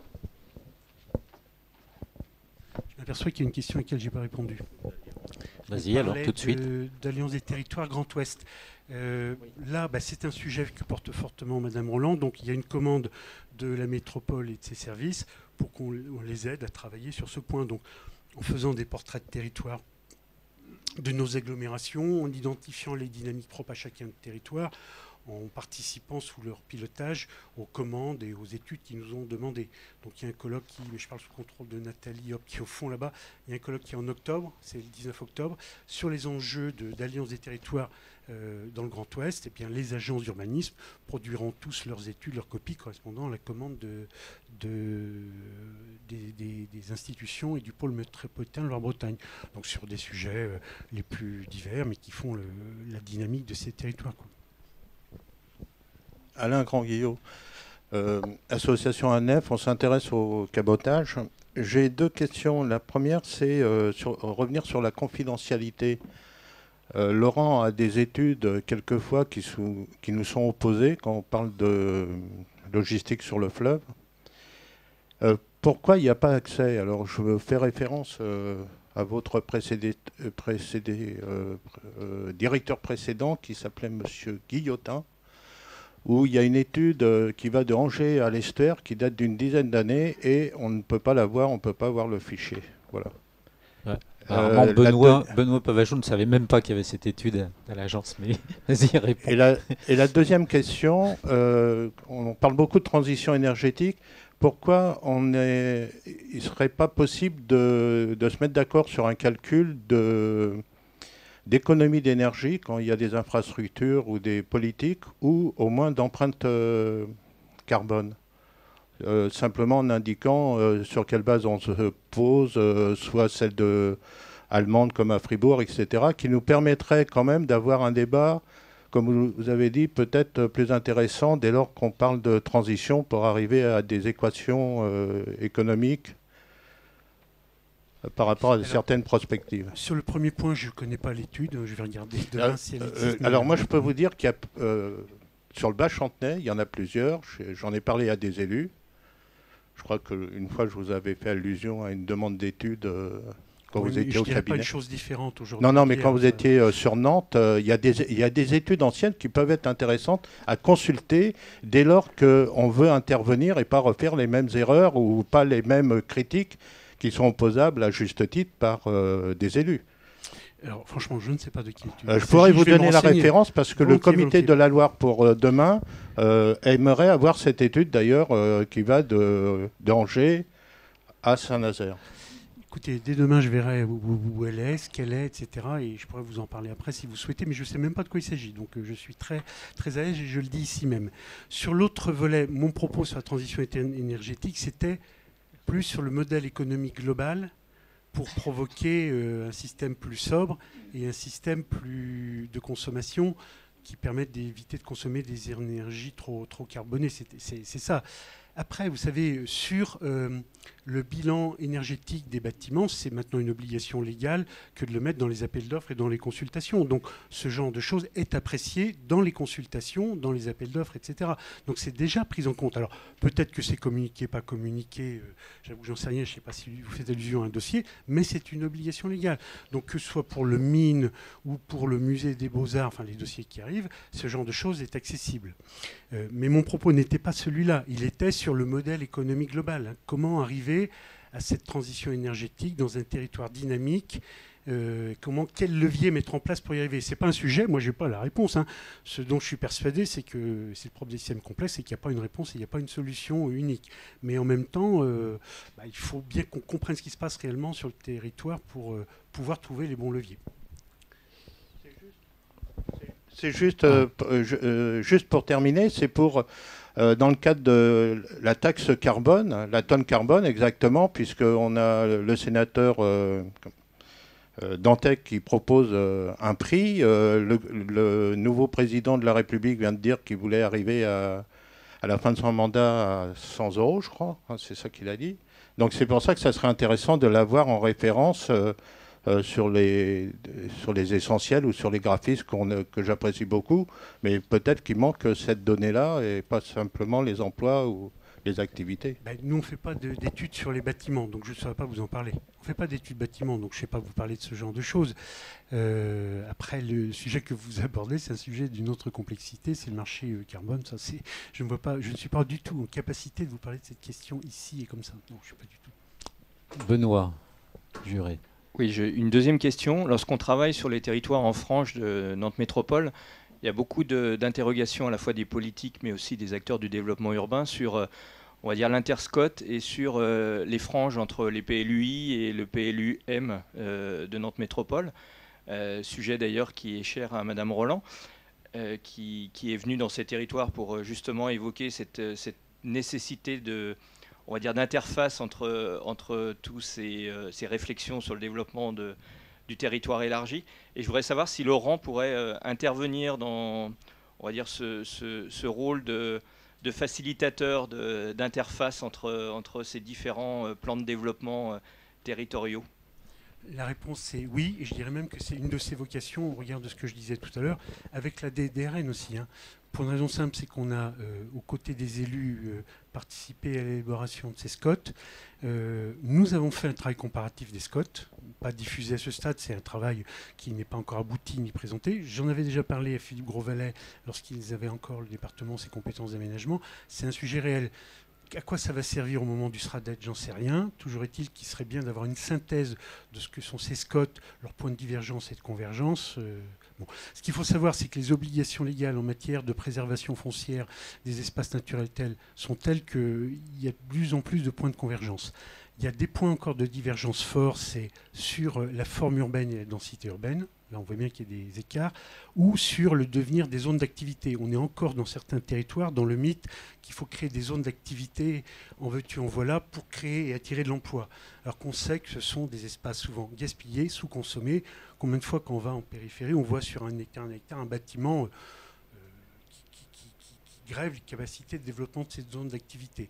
Je m'aperçois qu'il y a une question à laquelle je n'ai pas répondu. Vas-y, alors tout de suite. D'Alliance des territoires Grand Ouest. Euh, oui. Là, bah, c'est un sujet que porte fortement Madame Roland. Donc, il y a une commande de la métropole et de ses services pour qu'on les aide à travailler sur ce point. Donc, en faisant des portraits de territoire de nos agglomérations, en identifiant les dynamiques propres à chacun de territoire, en participant sous leur pilotage aux commandes et aux études qu'ils nous ont demandées. Donc il y a un colloque qui, mais je parle sous contrôle de Nathalie Hop, qui est au fond là-bas, il y a un colloque qui est en octobre, c'est le dix-neuf octobre, sur les enjeux d'Alliance des territoires euh, dans le Grand Ouest. Et bien les agences d'urbanisme produiront tous leurs études, leurs copies correspondant à la commande de, de, des, des, des institutions et du pôle métropolitain de Loire-Bretagne. Donc sur des sujets euh, les plus divers, mais qui font le, la dynamique de ces territoires, quoi. Alain Grand-Guillot, euh, association A N E F, on s'intéresse au cabotage. J'ai deux questions. La première, c'est euh, revenir sur la confidentialité. Euh, Laurent a des études, quelquefois, qui, sous, qui nous sont opposées quand on parle de logistique sur le fleuve. Euh, pourquoi il n'y a pas accès? Alors, je fais référence euh, à votre précédé, précédé, euh, euh, directeur précédent qui s'appelait M. Guillotin, où il y a une étude qui va de Angers à l'Esther, qui date d'une dizaine d'années, et on ne peut pas la voir, on ne peut pas voir le fichier. Voilà. Ouais. Apparemment, euh, Benoît, deux... Benoît Pavageau ne savait même pas qu'il y avait cette étude à l'agence, mais vas-y, réponds. Et la, et la deuxième question, euh, on parle beaucoup de transition énergétique. Pourquoi on est, il ne serait pas possible de, de se mettre d'accord sur un calcul de... d'économie d'énergie quand il y a des infrastructures ou des politiques, ou au moins d'empreinte euh, carbone, euh, simplement en indiquant euh, sur quelle base on se pose, euh, soit celle de allemande comme à Fribourg, et cetera, qui nous permettrait quand même d'avoir un débat, comme vous avez dit, peut-être plus intéressant dès lors qu'on parle de transition pour arriver à des équations euh, économiques par rapport à alors, certaines prospectives. Sur le premier point, je ne connais pas l'étude, je vais regarder demain euh, si elle euh, existe. Alors moi, je peux vous dire qu'il y a, euh, sur le Bas-Chantenay, il y en a plusieurs, j'en ai parlé à des élus. Je crois qu'une fois, je vous avais fait allusion à une demande d'étude euh, quand oui, vous étiez au cabinet. Pas une chose différente aujourd'hui. Non, non, mais quand vous étiez euh, sur Nantes, euh, il y a des, il y a des études anciennes qui peuvent être intéressantes à consulter dès lors qu'on veut intervenir et pas refaire les mêmes erreurs ou pas les mêmes critiques qui sont opposables à juste titre par euh, des élus. Alors franchement, je ne sais pas de qui tu euh, Je pourrais vous donner la référence parce que volontiers, le comité volontiers. de la Loire pour euh, demain euh, aimerait avoir cette étude d'ailleurs euh, qui va de d'Angers à Saint-Nazaire. Écoutez, dès demain, je verrai où, où, où elle est, ce qu'elle est, et cetera. Et je pourrais vous en parler après si vous souhaitez, mais je ne sais même pas de quoi il s'agit. Donc euh, je suis très, très à l'aise et je le dis ici même. Sur l'autre volet, mon propos sur la transition énergétique, c'était plus sur le modèle économique global pour provoquer euh, un système plus sobre et un système plus de consommation qui permette d'éviter de consommer des énergies trop, trop carbonées. C'est ça. Après, vous savez, sur euh, le bilan énergétique des bâtiments, c'est maintenant une obligation légale que de le mettre dans les appels d'offres et dans les consultations. Donc, ce genre de choses est apprécié dans les consultations, dans les appels d'offres, et cetera. Donc, c'est déjà pris en compte. Alors, peut-être que c'est communiqué, pas communiqué. Euh, J'avoue que j'en sais rien. Je ne sais pas si vous faites allusion à un dossier, mais c'est une obligation légale. Donc, que ce soit pour le mine ou pour le musée des Beaux-Arts, enfin les dossiers qui arrivent, ce genre de choses est accessible. Euh, mais mon propos n'était pas celui-là. Il était sur le modèle économique global. Hein. Comment arriver à cette transition énergétique dans un territoire dynamique, euh, comment, quel levier mettre en place pour y arriver. Ce n'est pas un sujet, moi je n'ai pas la réponse. Hein. Ce dont je suis persuadé, c'est que c'est le propre des systèmes complexes, c'est qu'il n'y a pas une réponse et il n'y a pas une solution unique. Mais en même temps, euh, bah, il faut bien qu'on comprenne ce qui se passe réellement sur le territoire pour euh, pouvoir trouver les bons leviers. C'est juste, euh, euh, juste pour terminer, c'est pour... Euh, dans le cadre de la taxe carbone, la tonne carbone exactement, puisqu'on a le sénateur euh, euh, Dantec qui propose euh, un prix. Euh, le, le nouveau président de la République vient de dire qu'il voulait arriver à, à la fin de son mandat à cent euros, je crois. Hein, c'est ça qu'il a dit. Donc c'est pour ça que ça serait intéressant de l'avoir en référence euh, euh, sur, les, sur les essentiels ou sur les graphismes qu'on, que j'apprécie beaucoup. Mais peut-être qu'il manque cette donnée-là et pas simplement les emplois ou les activités. Ben, nous, on ne fait pas d'études sur les bâtiments, donc je ne saurais pas vous en parler. On ne fait pas d'études bâtiments, donc je ne sais pas vous parler de ce genre de choses. Euh, après, le sujet que vous abordez, c'est un sujet d'une autre complexité, c'est le marché euh, carbone. Ça, je, ne vois pas, je ne suis pas du tout en capacité de vous parler de cette question ici et comme ça. Non, je ne suis pas du tout. Benoît, juré. Oui, j'ai une deuxième question. Lorsqu'on travaille sur les territoires en frange de Nantes Métropole, il y a beaucoup d'interrogations à la fois des politiques, mais aussi des acteurs du développement urbain sur, euh, on va dire, l'interscot et sur euh, les franges entre les P L U I et le P L U M euh, de Nantes Métropole. Euh, sujet d'ailleurs qui est cher à Madame Roland, euh, qui, qui est venue dans ces territoires pour euh, justement évoquer cette, cette nécessité de, on va dire, d'interface entre, entre tous ces, euh, ces réflexions sur le développement de, du territoire élargi. Et je voudrais savoir si Laurent pourrait euh, intervenir dans, on va dire, ce, ce, ce rôle de, de facilitateur d'interface entre, entre ces différents euh, plans de développement euh, territoriaux. La réponse est oui, et je dirais même que c'est une de ses vocations, au regard de ce que je disais tout à l'heure, avec la D D R N aussi. Hein. Pour une raison simple, c'est qu'on a, euh, aux côtés des élus, euh, participé à l'élaboration de ces S C O T. Euh, nous avons fait un travail comparatif des S C O T, pas diffusé à ce stade, c'est un travail qui n'est pas encore abouti ni présenté. J'en avais déjà parlé à Philippe Grosvalet lorsqu'ils avaient encore, le département, ses compétences d'aménagement. C'est un sujet réel. À quoi ça va servir au moment du SRADET, j'en sais rien. Toujours est-il qu'il serait bien d'avoir une synthèse de ce que sont ces S C O T, leurs points de divergence et de convergence. Euh, bon. Ce qu'il faut savoir, c'est que les obligations légales en matière de préservation foncière des espaces naturels tels sont telles qu'il y a de plus en plus de points de convergence. Il y a des points encore de divergence forts, c'est sur la forme urbaine et la densité urbaine. Là, on voit bien qu'il y a des écarts, ou sur le devenir des zones d'activité. On est encore dans certains territoires dans le mythe qu'il faut créer des zones d'activité en veux-tu, en voilà, pour créer et attirer de l'emploi. Alors qu'on sait que ce sont des espaces souvent gaspillés, sous-consommés. Combien de fois quand on va en périphérie, on voit sur un hectare, un hectare, un bâtiment euh, qui, qui, qui, qui, qui grève les capacités de développement de cette zone d'activité.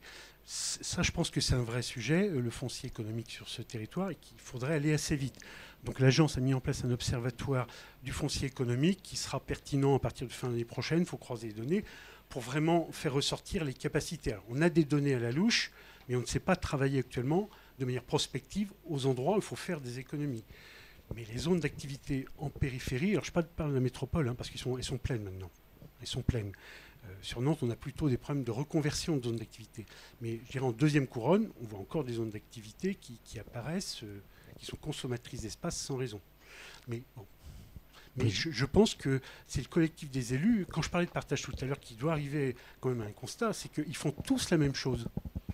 Ça, je pense que c'est un vrai sujet, le foncier économique sur ce territoire, et qu'il faudrait aller assez vite. Donc l'agence a mis en place un observatoire du foncier économique qui sera pertinent à partir de fin d'année prochaine, il faut croiser les données, pour vraiment faire ressortir les capacités. Alors, on a des données à la louche, mais on ne sait pas travailler actuellement de manière prospective aux endroits où il faut faire des économies. Mais les zones d'activité en périphérie, alors je ne parle pas de la métropole, hein, parce qu'elles sont, elles sont pleines maintenant, elles sont pleines. Euh, sur Nantes, on a plutôt des problèmes de reconversion de zones d'activité. Mais je dirais en deuxième couronne, on voit encore des zones d'activité qui, qui apparaissent, euh, qui sont consommatrices d'espace sans raison. Mais, bon. Mais je, je pense que c'est le collectif des élus. Quand je parlais de partage tout à l'heure, qui doit arriver quand même à un constat, c'est qu'ils font tous la même chose.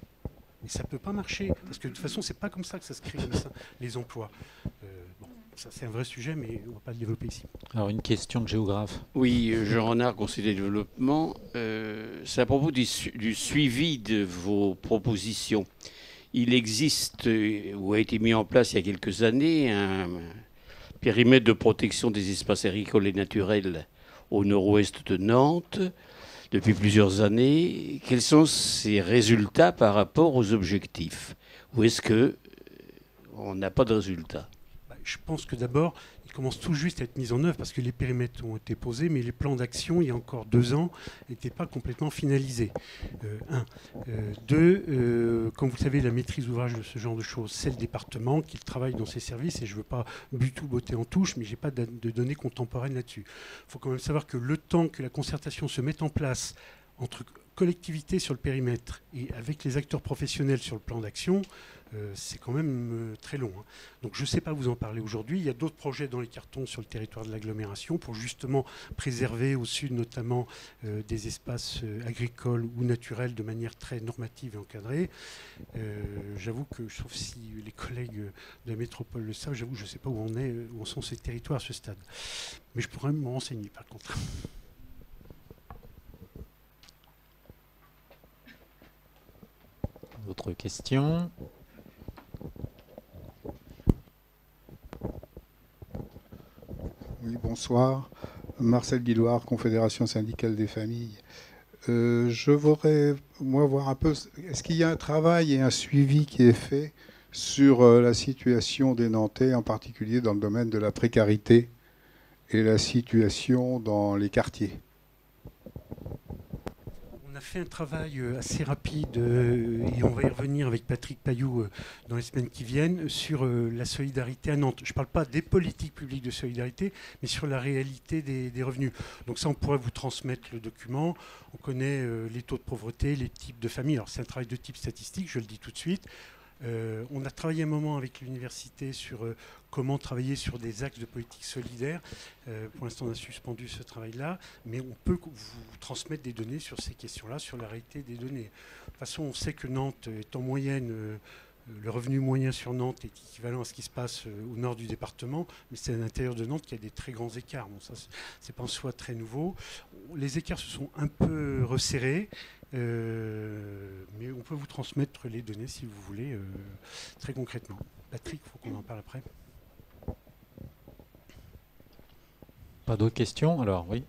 Mais ça ne peut pas marcher, parce que de toute façon, ce n'est pas comme ça que ça se crée, ça, les emplois. Euh, bon. Ça, c'est un vrai sujet, mais on ne va pas le développer ici. Alors, une question de géographe. Oui, Jean Renard, conseiller de développement. Euh, c'est à propos du, su du suivi de vos propositions. Il existe, euh, ou a été mis en place il y a quelques années, un périmètre de protection des espaces agricoles et naturels au nord-ouest de Nantes depuis plusieurs années. Quels sont ces résultats par rapport aux objectifs? Ou est-ce qu'on n'a pas de résultats? Je pense que d'abord, ils commencent tout juste à être mis en œuvre parce que les périmètres ont été posés, mais les plans d'action, il y a encore deux ans, n'étaient pas complètement finalisés. Euh, un. Euh, deux, euh, comme vous savez, la maîtrise d'ouvrage de ce genre de choses, c'est le département qui travaille dans ses services, et je ne veux pas du tout botter en touche, mais je n'ai pas de, de données contemporaines là-dessus. Il faut quand même savoir que le temps que la concertation se mette en place entre collectivités sur le périmètre et avec les acteurs professionnels sur le plan d'action, euh, c'est quand même euh, très long. Hein. Donc je ne sais pas vous en parler aujourd'hui. Il y a d'autres projets dans les cartons sur le territoire de l'agglomération pour justement préserver au sud notamment euh, des espaces euh, agricoles ou naturels de manière très normative et encadrée. Euh, j'avoue que, sauf si les collègues de la métropole le savent, j'avoue que je ne sais pas où on est, où en sont ces territoires à ce stade. Mais je pourrais me renseigner par contre. D'autres questions? Oui, bonsoir. Marcel Guilloire, Confédération syndicale des familles. Euh, je voudrais, moi, voir un peu, est-ce qu'il y a un travail et un suivi qui est fait sur euh, la situation des Nantais, en particulier dans le domaine de la précarité et la situation dans les quartiers? a fait un travail assez rapide, euh, et on va y revenir avec Patrick Pailloux euh, dans les semaines qui viennent, sur euh, la solidarité à Nantes. Je ne parle pas des politiques publiques de solidarité, mais sur la réalité des, des revenus. Donc ça, on pourrait vous transmettre le document. On connaît euh, les taux de pauvreté, les types de familles. Alors c'est un travail de type statistique, je le dis tout de suite. Euh, on a travaillé un moment avec l'université sur euh, comment travailler sur des axes de politique solidaire. Euh, pour l'instant, on a suspendu ce travail-là, mais on peut vous transmettre des données sur ces questions-là, sur la réalité des données. De toute façon, on sait que Nantes est en moyenne, euh, le revenu moyen sur Nantes est équivalent à ce qui se passe euh, au nord du département, mais c'est à l'intérieur de Nantes qu'il y a des très grands écarts. Bon, ça, c'est pas en soi très nouveau. Les écarts se sont un peu resserrés. Euh, mais on peut vous transmettre les données si vous voulez, euh, très concrètement. Patrick, il faut qu'on en parle après. Pas d'autres questions? Alors, oui.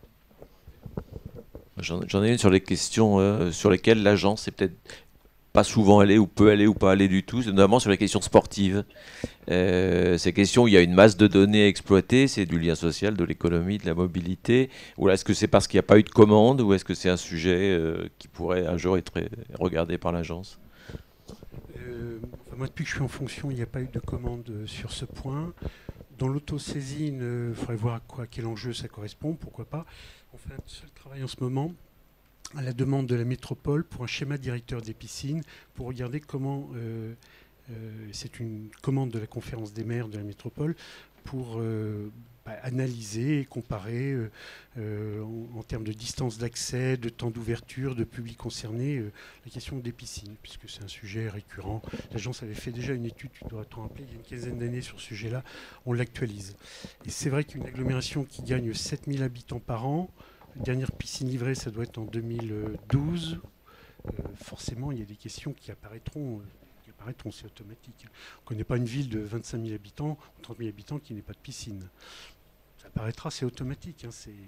J'en, j'en ai une sur les questions euh, sur lesquelles l'agence est peut-être pas souvent allée, ou peut aller, ou pas aller du tout, c'est notamment sur les questions sportives. Euh, ces questions, il y a une masse de données à exploiter, c'est du lien social, de l'économie, de la mobilité. Ou est-ce que c'est parce qu'il n'y a pas eu de commande, ou est-ce que c'est un sujet euh, qui pourrait un jour être regardé par l'agence? euh, enfin, Moi, depuis que je suis en fonction, il n'y a pas eu de commande sur ce point. Dans l'autosaisine, il euh, faudrait voir à, quoi, à quel enjeu ça correspond, pourquoi pas. On fait un seul travail en ce moment, à la demande de la métropole, pour un schéma directeur des piscines, pour regarder comment... Euh, Euh, c'est une commande de la conférence des maires de la métropole pour euh, bah, analyser et comparer euh, euh, en, en termes de distance d'accès, de temps d'ouverture, de public concerné, euh, la question des piscines, puisque c'est un sujet récurrent. L'agence avait fait déjà une étude, tu dois t'en rappeler, il y a une quinzaine d'années sur ce sujet-là, on l'actualise. Et c'est vrai qu'une agglomération qui gagne sept mille habitants par an, la dernière piscine livrée, ça doit être en deux mille douze, euh, forcément il y a des questions qui apparaîtront. Euh, Arrêtons, c'est automatique. On ne connaît pas une ville de vingt-cinq mille habitants ou trente mille habitants qui n'ait pas de piscine. Ça paraîtra, c'est automatique. Hein, c'est...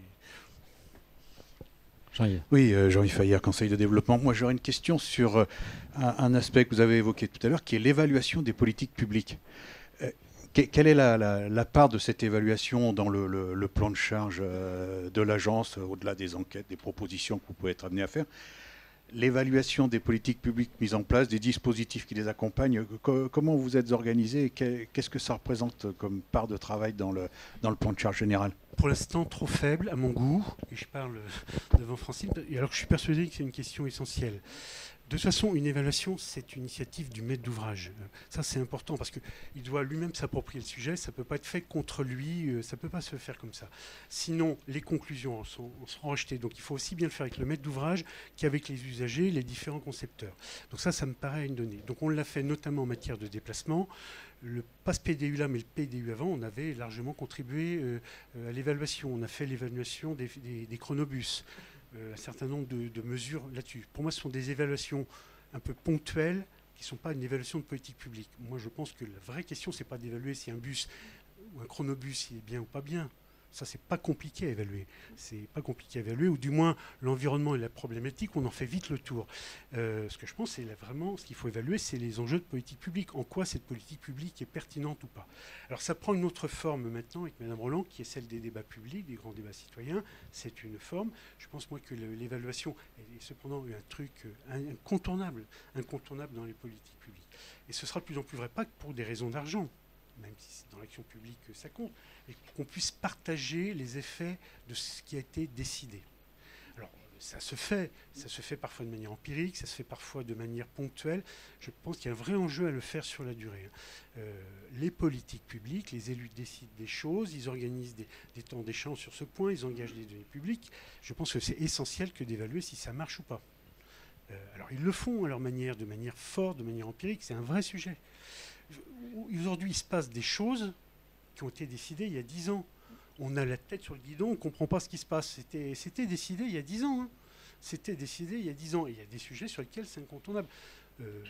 Jean-Yves. Oui, euh, Jean-Yves Fayard, Conseil de développement. Moi, j'aurais une question sur euh, un, un aspect que vous avez évoqué tout à l'heure, qui est l'évaluation des politiques publiques. Euh, que, quelle est la, la, la part de cette évaluation dans le, le, le plan de charge euh, de l'agence, euh, au-delà des enquêtes, des propositions que vous pouvez être amené à faire? L'évaluation des politiques publiques mises en place, des dispositifs qui les accompagnent, co- comment vous êtes organisé et qu'est-ce que ça représente comme part de travail dans le, dans le plan de charge général? Pour l'instant, trop faible à mon goût, et je parle devant Francine, et alors que je suis persuadé que c'est une question essentielle. De toute façon, une évaluation, c'est une initiative du maître d'ouvrage. Ça, c'est important parce qu'il doit lui-même s'approprier le sujet. Ça ne peut pas être fait contre lui. Ça ne peut pas se faire comme ça. Sinon, les conclusions sont, seront rejetées. Donc, il faut aussi bien le faire avec le maître d'ouvrage qu'avec les usagers, les différents concepteurs. Donc ça, ça me paraît une donnée. Donc, on l'a fait notamment en matière de déplacement. Le, pas ce P D U là, mais le P D U avant, on avait largement contribué euh, à l'évaluation. On a fait l'évaluation des, des, des chronobus. Euh, un certain nombre de, de mesures là-dessus. Pour moi, ce sont des évaluations un peu ponctuelles qui ne sont pas une évaluation de politique publique. Moi, je pense que la vraie question, ce n'est pas d'évaluer si un bus ou un chronobus il est bien ou pas bien. Ça, c'est pas compliqué à évaluer. C'est pas compliqué à évaluer, ou du moins l'environnement et la problématique, on en fait vite le tour. Euh, ce que je pense, c'est là, vraiment ce qu'il faut évaluer, c'est les enjeux de politique publique. En quoi cette politique publique est pertinente ou pas. Alors, ça prend une autre forme maintenant avec Mme Roland, qui est celle des débats publics, des grands débats citoyens. C'est une forme. Je pense moi que le, l'évaluation est cependant un truc incontournable, incontournable dans les politiques publiques. Et ce sera de plus en plus vrai, pas que pour des raisons d'argent, même si c'est dans l'action publique que ça compte, et qu'on puisse partager les effets de ce qui a été décidé. Alors, ça se fait, ça se fait parfois de manière empirique, ça se fait parfois de manière ponctuelle. Je pense qu'il y a un vrai enjeu à le faire sur la durée. Euh, les politiques publiques, les élus décident des choses, ils organisent des, des temps d'échange sur ce point, ils engagent des données publiques. Je pense que c'est essentiel que d'évaluer si ça marche ou pas. Euh, alors, ils le font à leur manière, de manière forte, de manière empirique, c'est un vrai sujet. Aujourd'hui, il se passe des choses qui ont été décidées il y a dix ans. On a la tête sur le guidon, on ne comprend pas ce qui se passe. C'était, c'était décidé il y a dix ans. Hein. C'était décidé il y a dix ans. Et il y a des sujets sur lesquels c'est incontournable. Euh,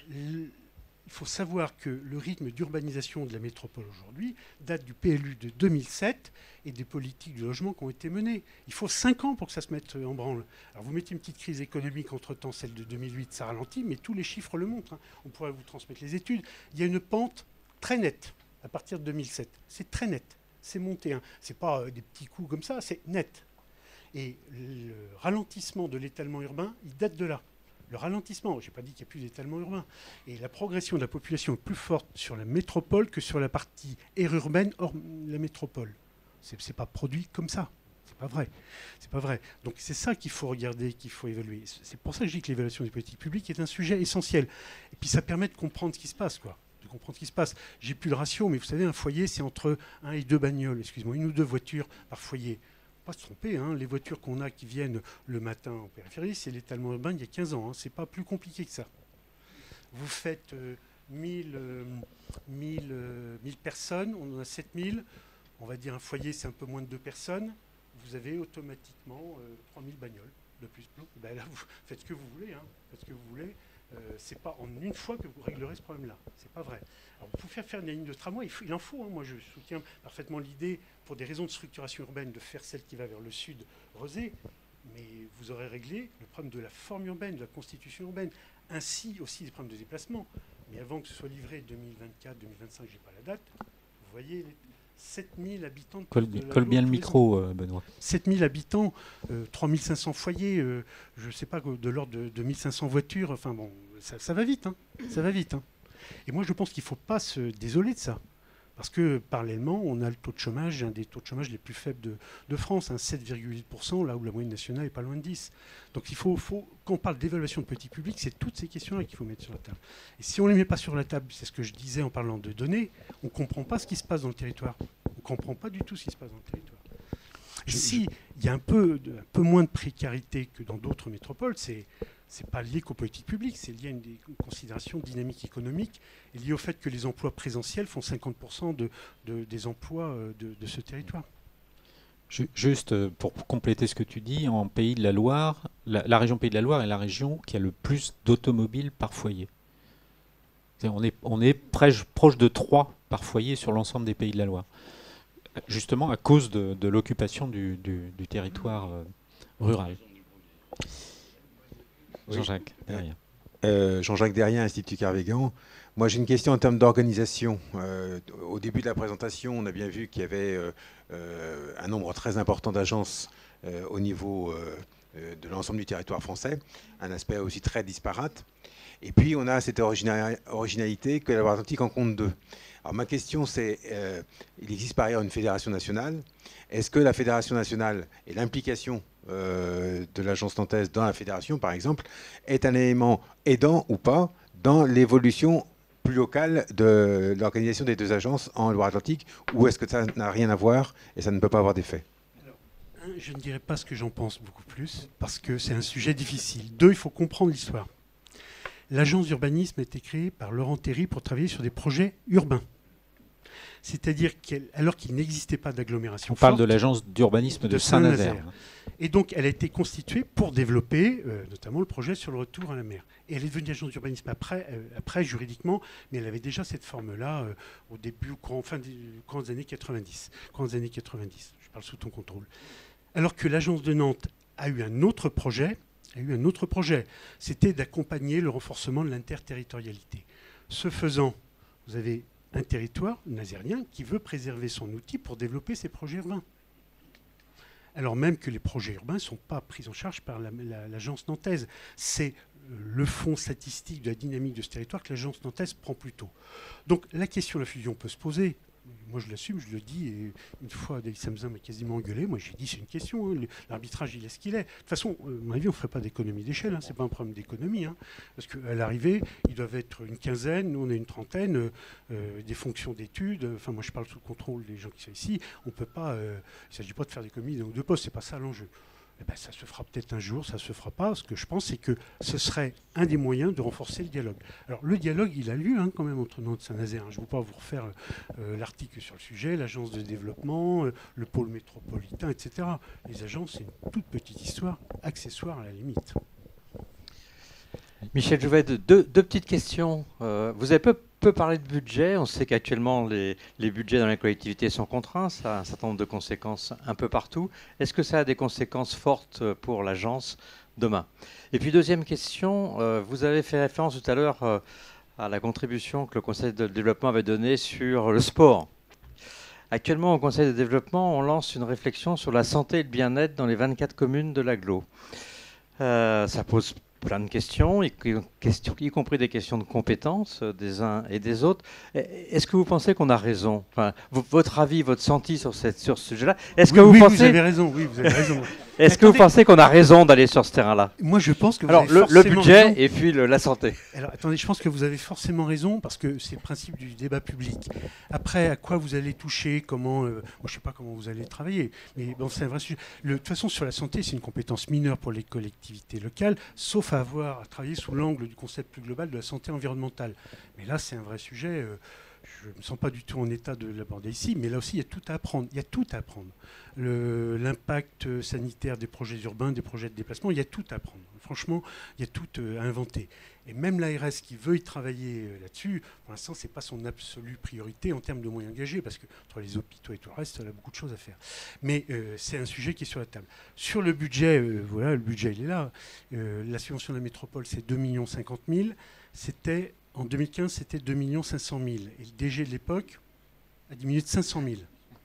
il faut savoir que le rythme d'urbanisation de la métropole aujourd'hui date du P L U de deux mille sept et des politiques du logement qui ont été menées. Il faut cinq ans pour que ça se mette en branle. Alors vous mettez une petite crise économique entre-temps, celle de deux mille huit, ça ralentit, mais tous les chiffres le montrent. Hein. On pourrait vous transmettre les études. Il y a une pente très nette à partir de deux mille sept. C'est très net. C'est monté. Hein. Ce n'est pas euh, des petits coups comme ça, c'est net. Et le ralentissement de l'étalement urbain, il date de là. le ralentissement. Je n'ai pas dit qu'il n'y a plus d'étalement urbain. Et la progression de la population est plus forte sur la métropole que sur la partie aire urbaine hors la métropole. Ce n'est pas produit comme ça. C'est pas vrai. C'est pas vrai. Donc c'est ça qu'il faut regarder, qu'il faut évaluer. C'est pour ça que je dis que l'évaluation des politiques publiques est un sujet essentiel. Et puis ça permet de comprendre ce qui se passe, quoi. De comprendre ce qui se passe. J'ai plus le ratio, mais vous savez, un foyer, c'est entre un et deux bagnoles, excuse-moi, une ou deux voitures par foyer. Pas se tromper, hein, les voitures qu'on a qui viennent le matin en périphérie, c'est l'étalement urbain il y a quinze ans. Hein, c'est pas plus compliqué que ça. Vous faites euh, mille, euh, mille, euh, mille personnes, on en a sept mille. On va dire un foyer, c'est un peu moins de deux personnes. Vous avez automatiquement euh, trois mille bagnoles de plus. Ben là, vous faites ce que vous voulez. Hein, faites ce que vous voulez. Euh, c'est pas en une fois que vous réglerez ce problème-là. C'est pas vrai. Alors, pour faire faire une ligne de tramway, il, faut, il en faut. Hein, moi, je soutiens parfaitement l'idée, pour des raisons de structuration urbaine, de faire celle qui va vers le sud, Rezé. Mais vous aurez réglé le problème de la forme urbaine, de la constitution urbaine, ainsi aussi des problèmes de déplacement. Mais avant que ce soit livré deux mille vingt-quatre, deux mille vingt-cinq, j'ai pas la date. Vous voyez. Les, sept mille habitants. Colle, colle bien le micro, euh, Benoît. sept mille habitants, euh, trois mille cinq cents foyers, euh, je ne sais pas, de l'ordre de, de mille cinq cents voitures. Enfin bon, ça, ça va vite. Hein, ça va vite. Hein. Et moi, je pense qu'il ne faut pas se désoler de ça. Parce que parallèlement, on a le taux de chômage, un des taux de chômage les plus faibles de, de France, hein, sept virgule huit pour cent, là où la moyenne nationale n'est pas loin de dix. Donc il faut, faut quand on parle d'évaluation de politique publique, c'est toutes ces questions-là qu'il faut mettre sur la table. Et si on ne les met pas sur la table, c'est ce que je disais en parlant de données, on ne comprend pas ce qui se passe dans le territoire. On ne comprend pas du tout ce qui se passe dans le territoire. Ici, il y a un peu, de, un peu moins de précarité que dans d'autres métropoles. C'est c'est pas lié qu'aux politiques publiques, c'est lié à une, des, une considération dynamique économique et lié au fait que les emplois présentiels font cinquante pour cent de, de, des emplois de, de ce territoire. Juste pour compléter ce que tu dis, en Pays de la Loire, la, la région Pays de la Loire est la région qui a le plus d'automobiles par foyer. On est, on est proche, proche de trois par foyer sur l'ensemble des Pays de la Loire. Justement à cause de, de l'occupation du, du, du territoire euh, rural. Jean-Jacques Derrien. Euh, Jean-Jacques Derrien, Institut Kervégan. Moi, j'ai une question en termes d'organisation. Euh, au début de la présentation, on a bien vu qu'il y avait euh, euh, un nombre très important d'agences euh, au niveau euh, de l'ensemble du territoire français, un aspect aussi très disparate. Et puis, on a cette origina originalité que la Loire-Atlantique en compte deux. Alors, ma question, c'est, euh, il existe par ailleurs une fédération nationale. Est-ce que la fédération nationale et l'implication euh, de l'agence nantaise dans la fédération, par exemple, est un élément aidant ou pas dans l'évolution plus locale de l'organisation des deux agences en Loire-Atlantique, ou est-ce que ça n'a rien à voir et ça ne peut pas avoir d'effet? Un, je ne dirais pas ce que j'en pense beaucoup plus, parce que c'est un sujet difficile. Deux, il faut comprendre l'histoire. L'agence d'urbanisme a été créée par Laurent Théry pour travailler sur des projets urbains. C'est-à-dire qu'alors qu'il n'existait pas d'agglomération forte... On parle de l'agence d'urbanisme de, de Saint-Nazaire. Saint et donc, elle a été constituée pour développer euh, notamment le projet sur le retour à la mer. Et elle est devenue agence d'urbanisme après, euh, après, juridiquement, mais elle avait déjà cette forme-là euh, au début, au courant, fin des, courant des années quatre-vingt-dix. Courant des années quatre-vingt-dix, je parle sous ton contrôle. Alors que l'agence de Nantes a eu un autre projet... a eu un autre projet, c'était d'accompagner le renforcement de l'interterritorialité. Ce faisant, vous avez un territoire nazérien qui veut préserver son outil pour développer ses projets urbains. Alors même que les projets urbains ne sont pas pris en charge par l'agence la, la, nantaise. C'est le fonds statistique de la dynamique de ce territoire que l'agence nantaise prend plus tôt. Donc la question de la fusion peut se poser. Moi, je l'assume, je le dis, et une fois, David Samsin m'a quasiment engueulé. Moi, j'ai dit, c'est une question. Hein, l'arbitrage, il est ce qu'il est. De toute façon, à mon avis, on ne ferait pas d'économie d'échelle. Hein, ce n'est pas un problème d'économie. Hein, parce qu'à l'arrivée, ils doivent être une quinzaine. Nous, on est une trentaine. Euh, des fonctions d'études. Enfin, moi, je parle sous le contrôle des gens qui sont ici. On peut pas... Euh, il ne s'agit pas de faire d'économie d'un ou deux postes. Ce n'est pas ça l'enjeu. Eh ben, ça se fera peut-être un jour, ça ne se fera pas. Ce que je pense, c'est que ce serait un des moyens de renforcer le dialogue. Alors, le dialogue, il a lieu hein, quand même entre Nantes et Saint-Nazaire. Hein. Je ne vais pas vous refaire euh, l'article sur le sujet, l'agence de développement, euh, le pôle métropolitain, et cetera. Les agences, c'est une toute petite histoire, accessoire à la limite. Michel Jouvet, deux, deux petites questions. Euh, vous avez peu, peu parlé de budget. On sait qu'actuellement, les, les budgets dans les collectivités sont contraints. Ça a un certain nombre de conséquences un peu partout. Est-ce que ça a des conséquences fortes pour l'agence demain? Et puis, deuxième question. Euh, vous avez fait référence tout à l'heure euh, à la contribution que le Conseil de développement avait donnée sur le sport. Actuellement, au Conseil de développement, on lance une réflexion sur la santé et le bien-être dans les vingt-quatre communes de l'agglo. Euh, ça pose plein de questions, y, questions, y compris des questions de compétences des uns et des autres. Est-ce que vous pensez qu'on a raison? Enfin, votre avis, votre senti sur, cette, sur ce sujet-là? Est-ce oui, que vous oui, pensez... vous avez raison. Oui, vous avez raison. Est-ce que vous pensez qu'on a raison d'aller sur ce terrain-là? Moi, je pense que vous Alors, avez le, forcément le budget raison. et puis le, la santé. Alors, attendez, je pense que vous avez forcément raison parce que c'est le principe du débat public. Après, à quoi vous allez toucher, comment, euh, moi, je ne sais pas comment vous allez travailler, mais bon, c'est un vrai sujet. Le, de toute façon, sur la santé, c'est une compétence mineure pour les collectivités locales, sauf à avoir à travailler sous l'angle du concept plus global de la santé environnementale. Mais là, c'est un vrai sujet. Euh, je ne me sens pas du tout en état de l'aborder ici, mais là aussi, il y a tout à apprendre. Il y a tout à apprendre. L'impact sanitaire des projets urbains, des projets de déplacement, il y a tout à apprendre. Franchement, il y a tout à inventer. Et même l'A R S qui veut y travailler là-dessus, pour l'instant, ce n'est pas son absolue priorité en termes de moyens engagés, parce que entre les hôpitaux et tout le reste, elle a beaucoup de choses à faire. Mais euh, c'est un sujet qui est sur la table. Sur le budget, euh, voilà, le budget, il est là. Euh, la subvention de la métropole, c'est deux millions cinquante mille. C'était... En deux mille quinze, c'était deux millions cinq cent mille. Et le D G de l'époque a diminué de cinq cent mille.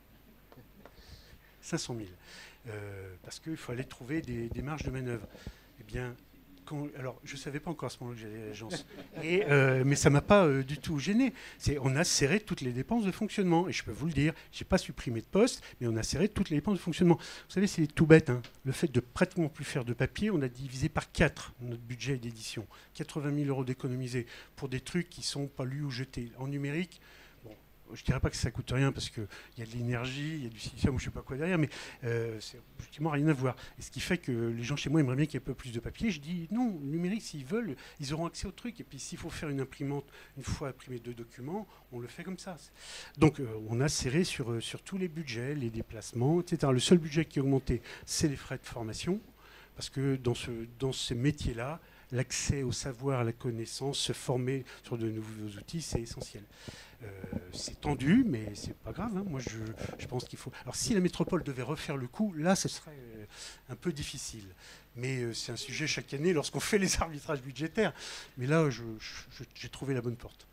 cinq cent mille. Euh, parce qu'il faut aller trouver des, des marges de manœuvre. Eh bien, quand, alors, je ne savais pas encore à ce moment-là que j'allais à l'agence. Et, euh, mais ça ne m'a pas euh, du tout gêné. On a serré toutes les dépenses de fonctionnement. Et je peux vous le dire, je n'ai pas supprimé de poste, mais on a serré toutes les dépenses de fonctionnement. Vous savez, c'est tout bête. Hein. Le fait de pratiquement plus faire de papier, on a divisé par quatre notre budget d'édition. quatre-vingt mille euros d'économiser pour des trucs qui ne sont pas lus ou jetés. En numérique, je ne dirais pas que ça ne coûte rien parce qu'il y a de l'énergie, il y a du silicium ou je ne sais pas quoi derrière, mais euh, c'est effectivement rien à voir. Et ce qui fait que les gens chez moi aimeraient bien qu'il y ait un peu plus de papier. Je dis non, le numérique, s'ils veulent, ils auront accès au truc. Et puis s'il faut faire une imprimante, une fois imprimé deux documents, on le fait comme ça. Donc euh, on a serré sur, sur tous les budgets, les déplacements, et cetera. Le seul budget qui a augmenté, c'est les frais de formation, parce que dans, ce, dans ces métiers-là, l'accès au savoir, à la connaissance, se former sur de nouveaux outils, c'est essentiel. Euh, c'est tendu, mais c'est pas grave. Hein. Moi, je, je pense qu'il faut. Alors, si la métropole devait refaire le coup, là, ce serait euh, un peu difficile. Mais euh, c'est un sujet chaque année lorsqu'on fait les arbitrages budgétaires. Mais là, je, je, j'ai trouvé la bonne porte.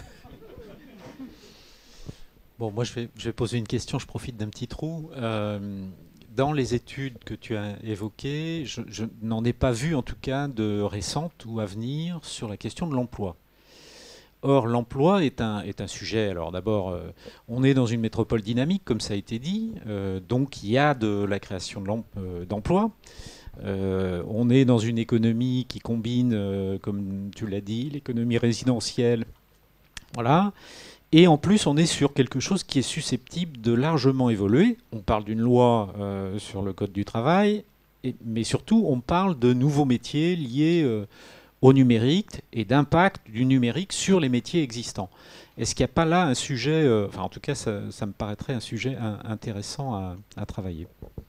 Bon, moi, je vais, je vais poser une question. Je profite d'un petit trou. Euh, Dans les études que tu as évoquées, je, je n'en ai pas vu en tout cas de récentes ou à venir sur la question de l'emploi. Or, l'emploi est un, est un sujet, alors d'abord, euh, on est dans une métropole dynamique, comme ça a été dit, euh, donc il y a de la création de euh, d'emplois. Euh, on est dans une économie qui combine, euh, comme tu l'as dit, l'économie résidentielle, voilà. Et en plus, on est sur quelque chose qui est susceptible de largement évoluer. On parle d'une loi euh, sur le Code du travail, et, mais surtout, on parle de nouveaux métiers liés euh, au numérique et d'impact du numérique sur les métiers existants. Est-ce qu'il n'y a pas là un sujet, euh, enfin en tout cas, ça, ça me paraîtrait un sujet un, intéressant à, à travailler.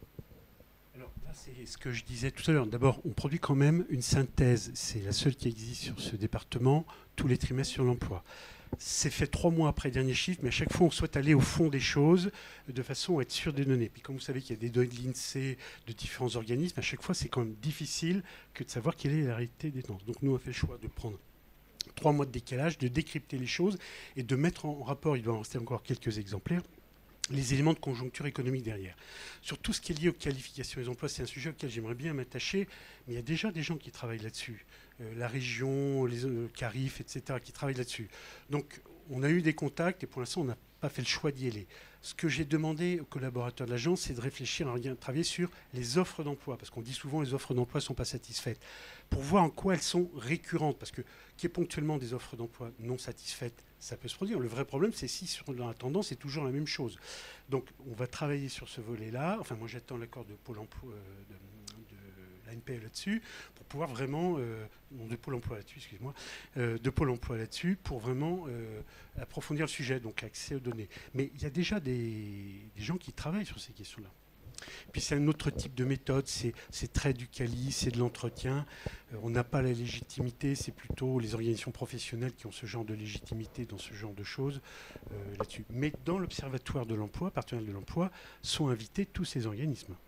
Alors là, c'est ce que je disais tout à l'heure. D'abord, on produit quand même une synthèse. C'est la seule qui existe sur ce département, tous les trimestres sur l'emploi. C'est fait trois mois après le dernier chiffre, mais à chaque fois, on souhaite aller au fond des choses de façon à être sûr des données. Puis comme vous savez qu'il y a des données de l'INSEE, de différents organismes, à chaque fois, c'est quand même difficile que de savoir quelle est la réalité des tendances. Donc nous, on a fait le choix de prendre trois mois de décalage, de décrypter les choses et de mettre en rapport, il doit en rester encore quelques exemplaires, les éléments de conjoncture économique derrière. Sur tout ce qui est lié aux qualifications et aux emplois, c'est un sujet auquel j'aimerais bien m'attacher, mais il y a déjà des gens qui travaillent là-dessus. Euh, la région, les euh, Carif, et cetera, qui travaillent là-dessus. Donc, on a eu des contacts et pour l'instant, on n'a pas fait le choix d'y aller. Ce que j'ai demandé aux collaborateurs de l'agence, c'est de réfléchir à travailler sur les offres d'emploi, parce qu'on dit souvent que les offres d'emploi ne sont pas satisfaites, pour voir en quoi elles sont récurrentes, parce que qu'il y ait ponctuellement des offres d'emploi non satisfaites, ça peut se produire. Le vrai problème, c'est si sur la tendance, c'est toujours la même chose. Donc, on va travailler sur ce volet-là. Enfin, moi, j'attends l'accord de Pôle emploi, euh, de, de l'A N P E là-dessus, pour pouvoir vraiment, euh, non, de Pôle emploi là-dessus, excuse-moi, euh, de Pôle emploi là-dessus, pour vraiment euh, approfondir le sujet, donc l'accès aux données. Mais il y a déjà des, des gens qui travaillent sur ces questions-là. Puis c'est un autre type de méthode, c'est, c'est très du quali, c'est de l'entretien. Euh, on n'a pas la légitimité, c'est plutôt les organisations professionnelles qui ont ce genre de légitimité dans ce genre de choses euh, là-dessus. Mais dans l'Observatoire de l'emploi, partenaire de l'emploi, sont invités tous ces organismes.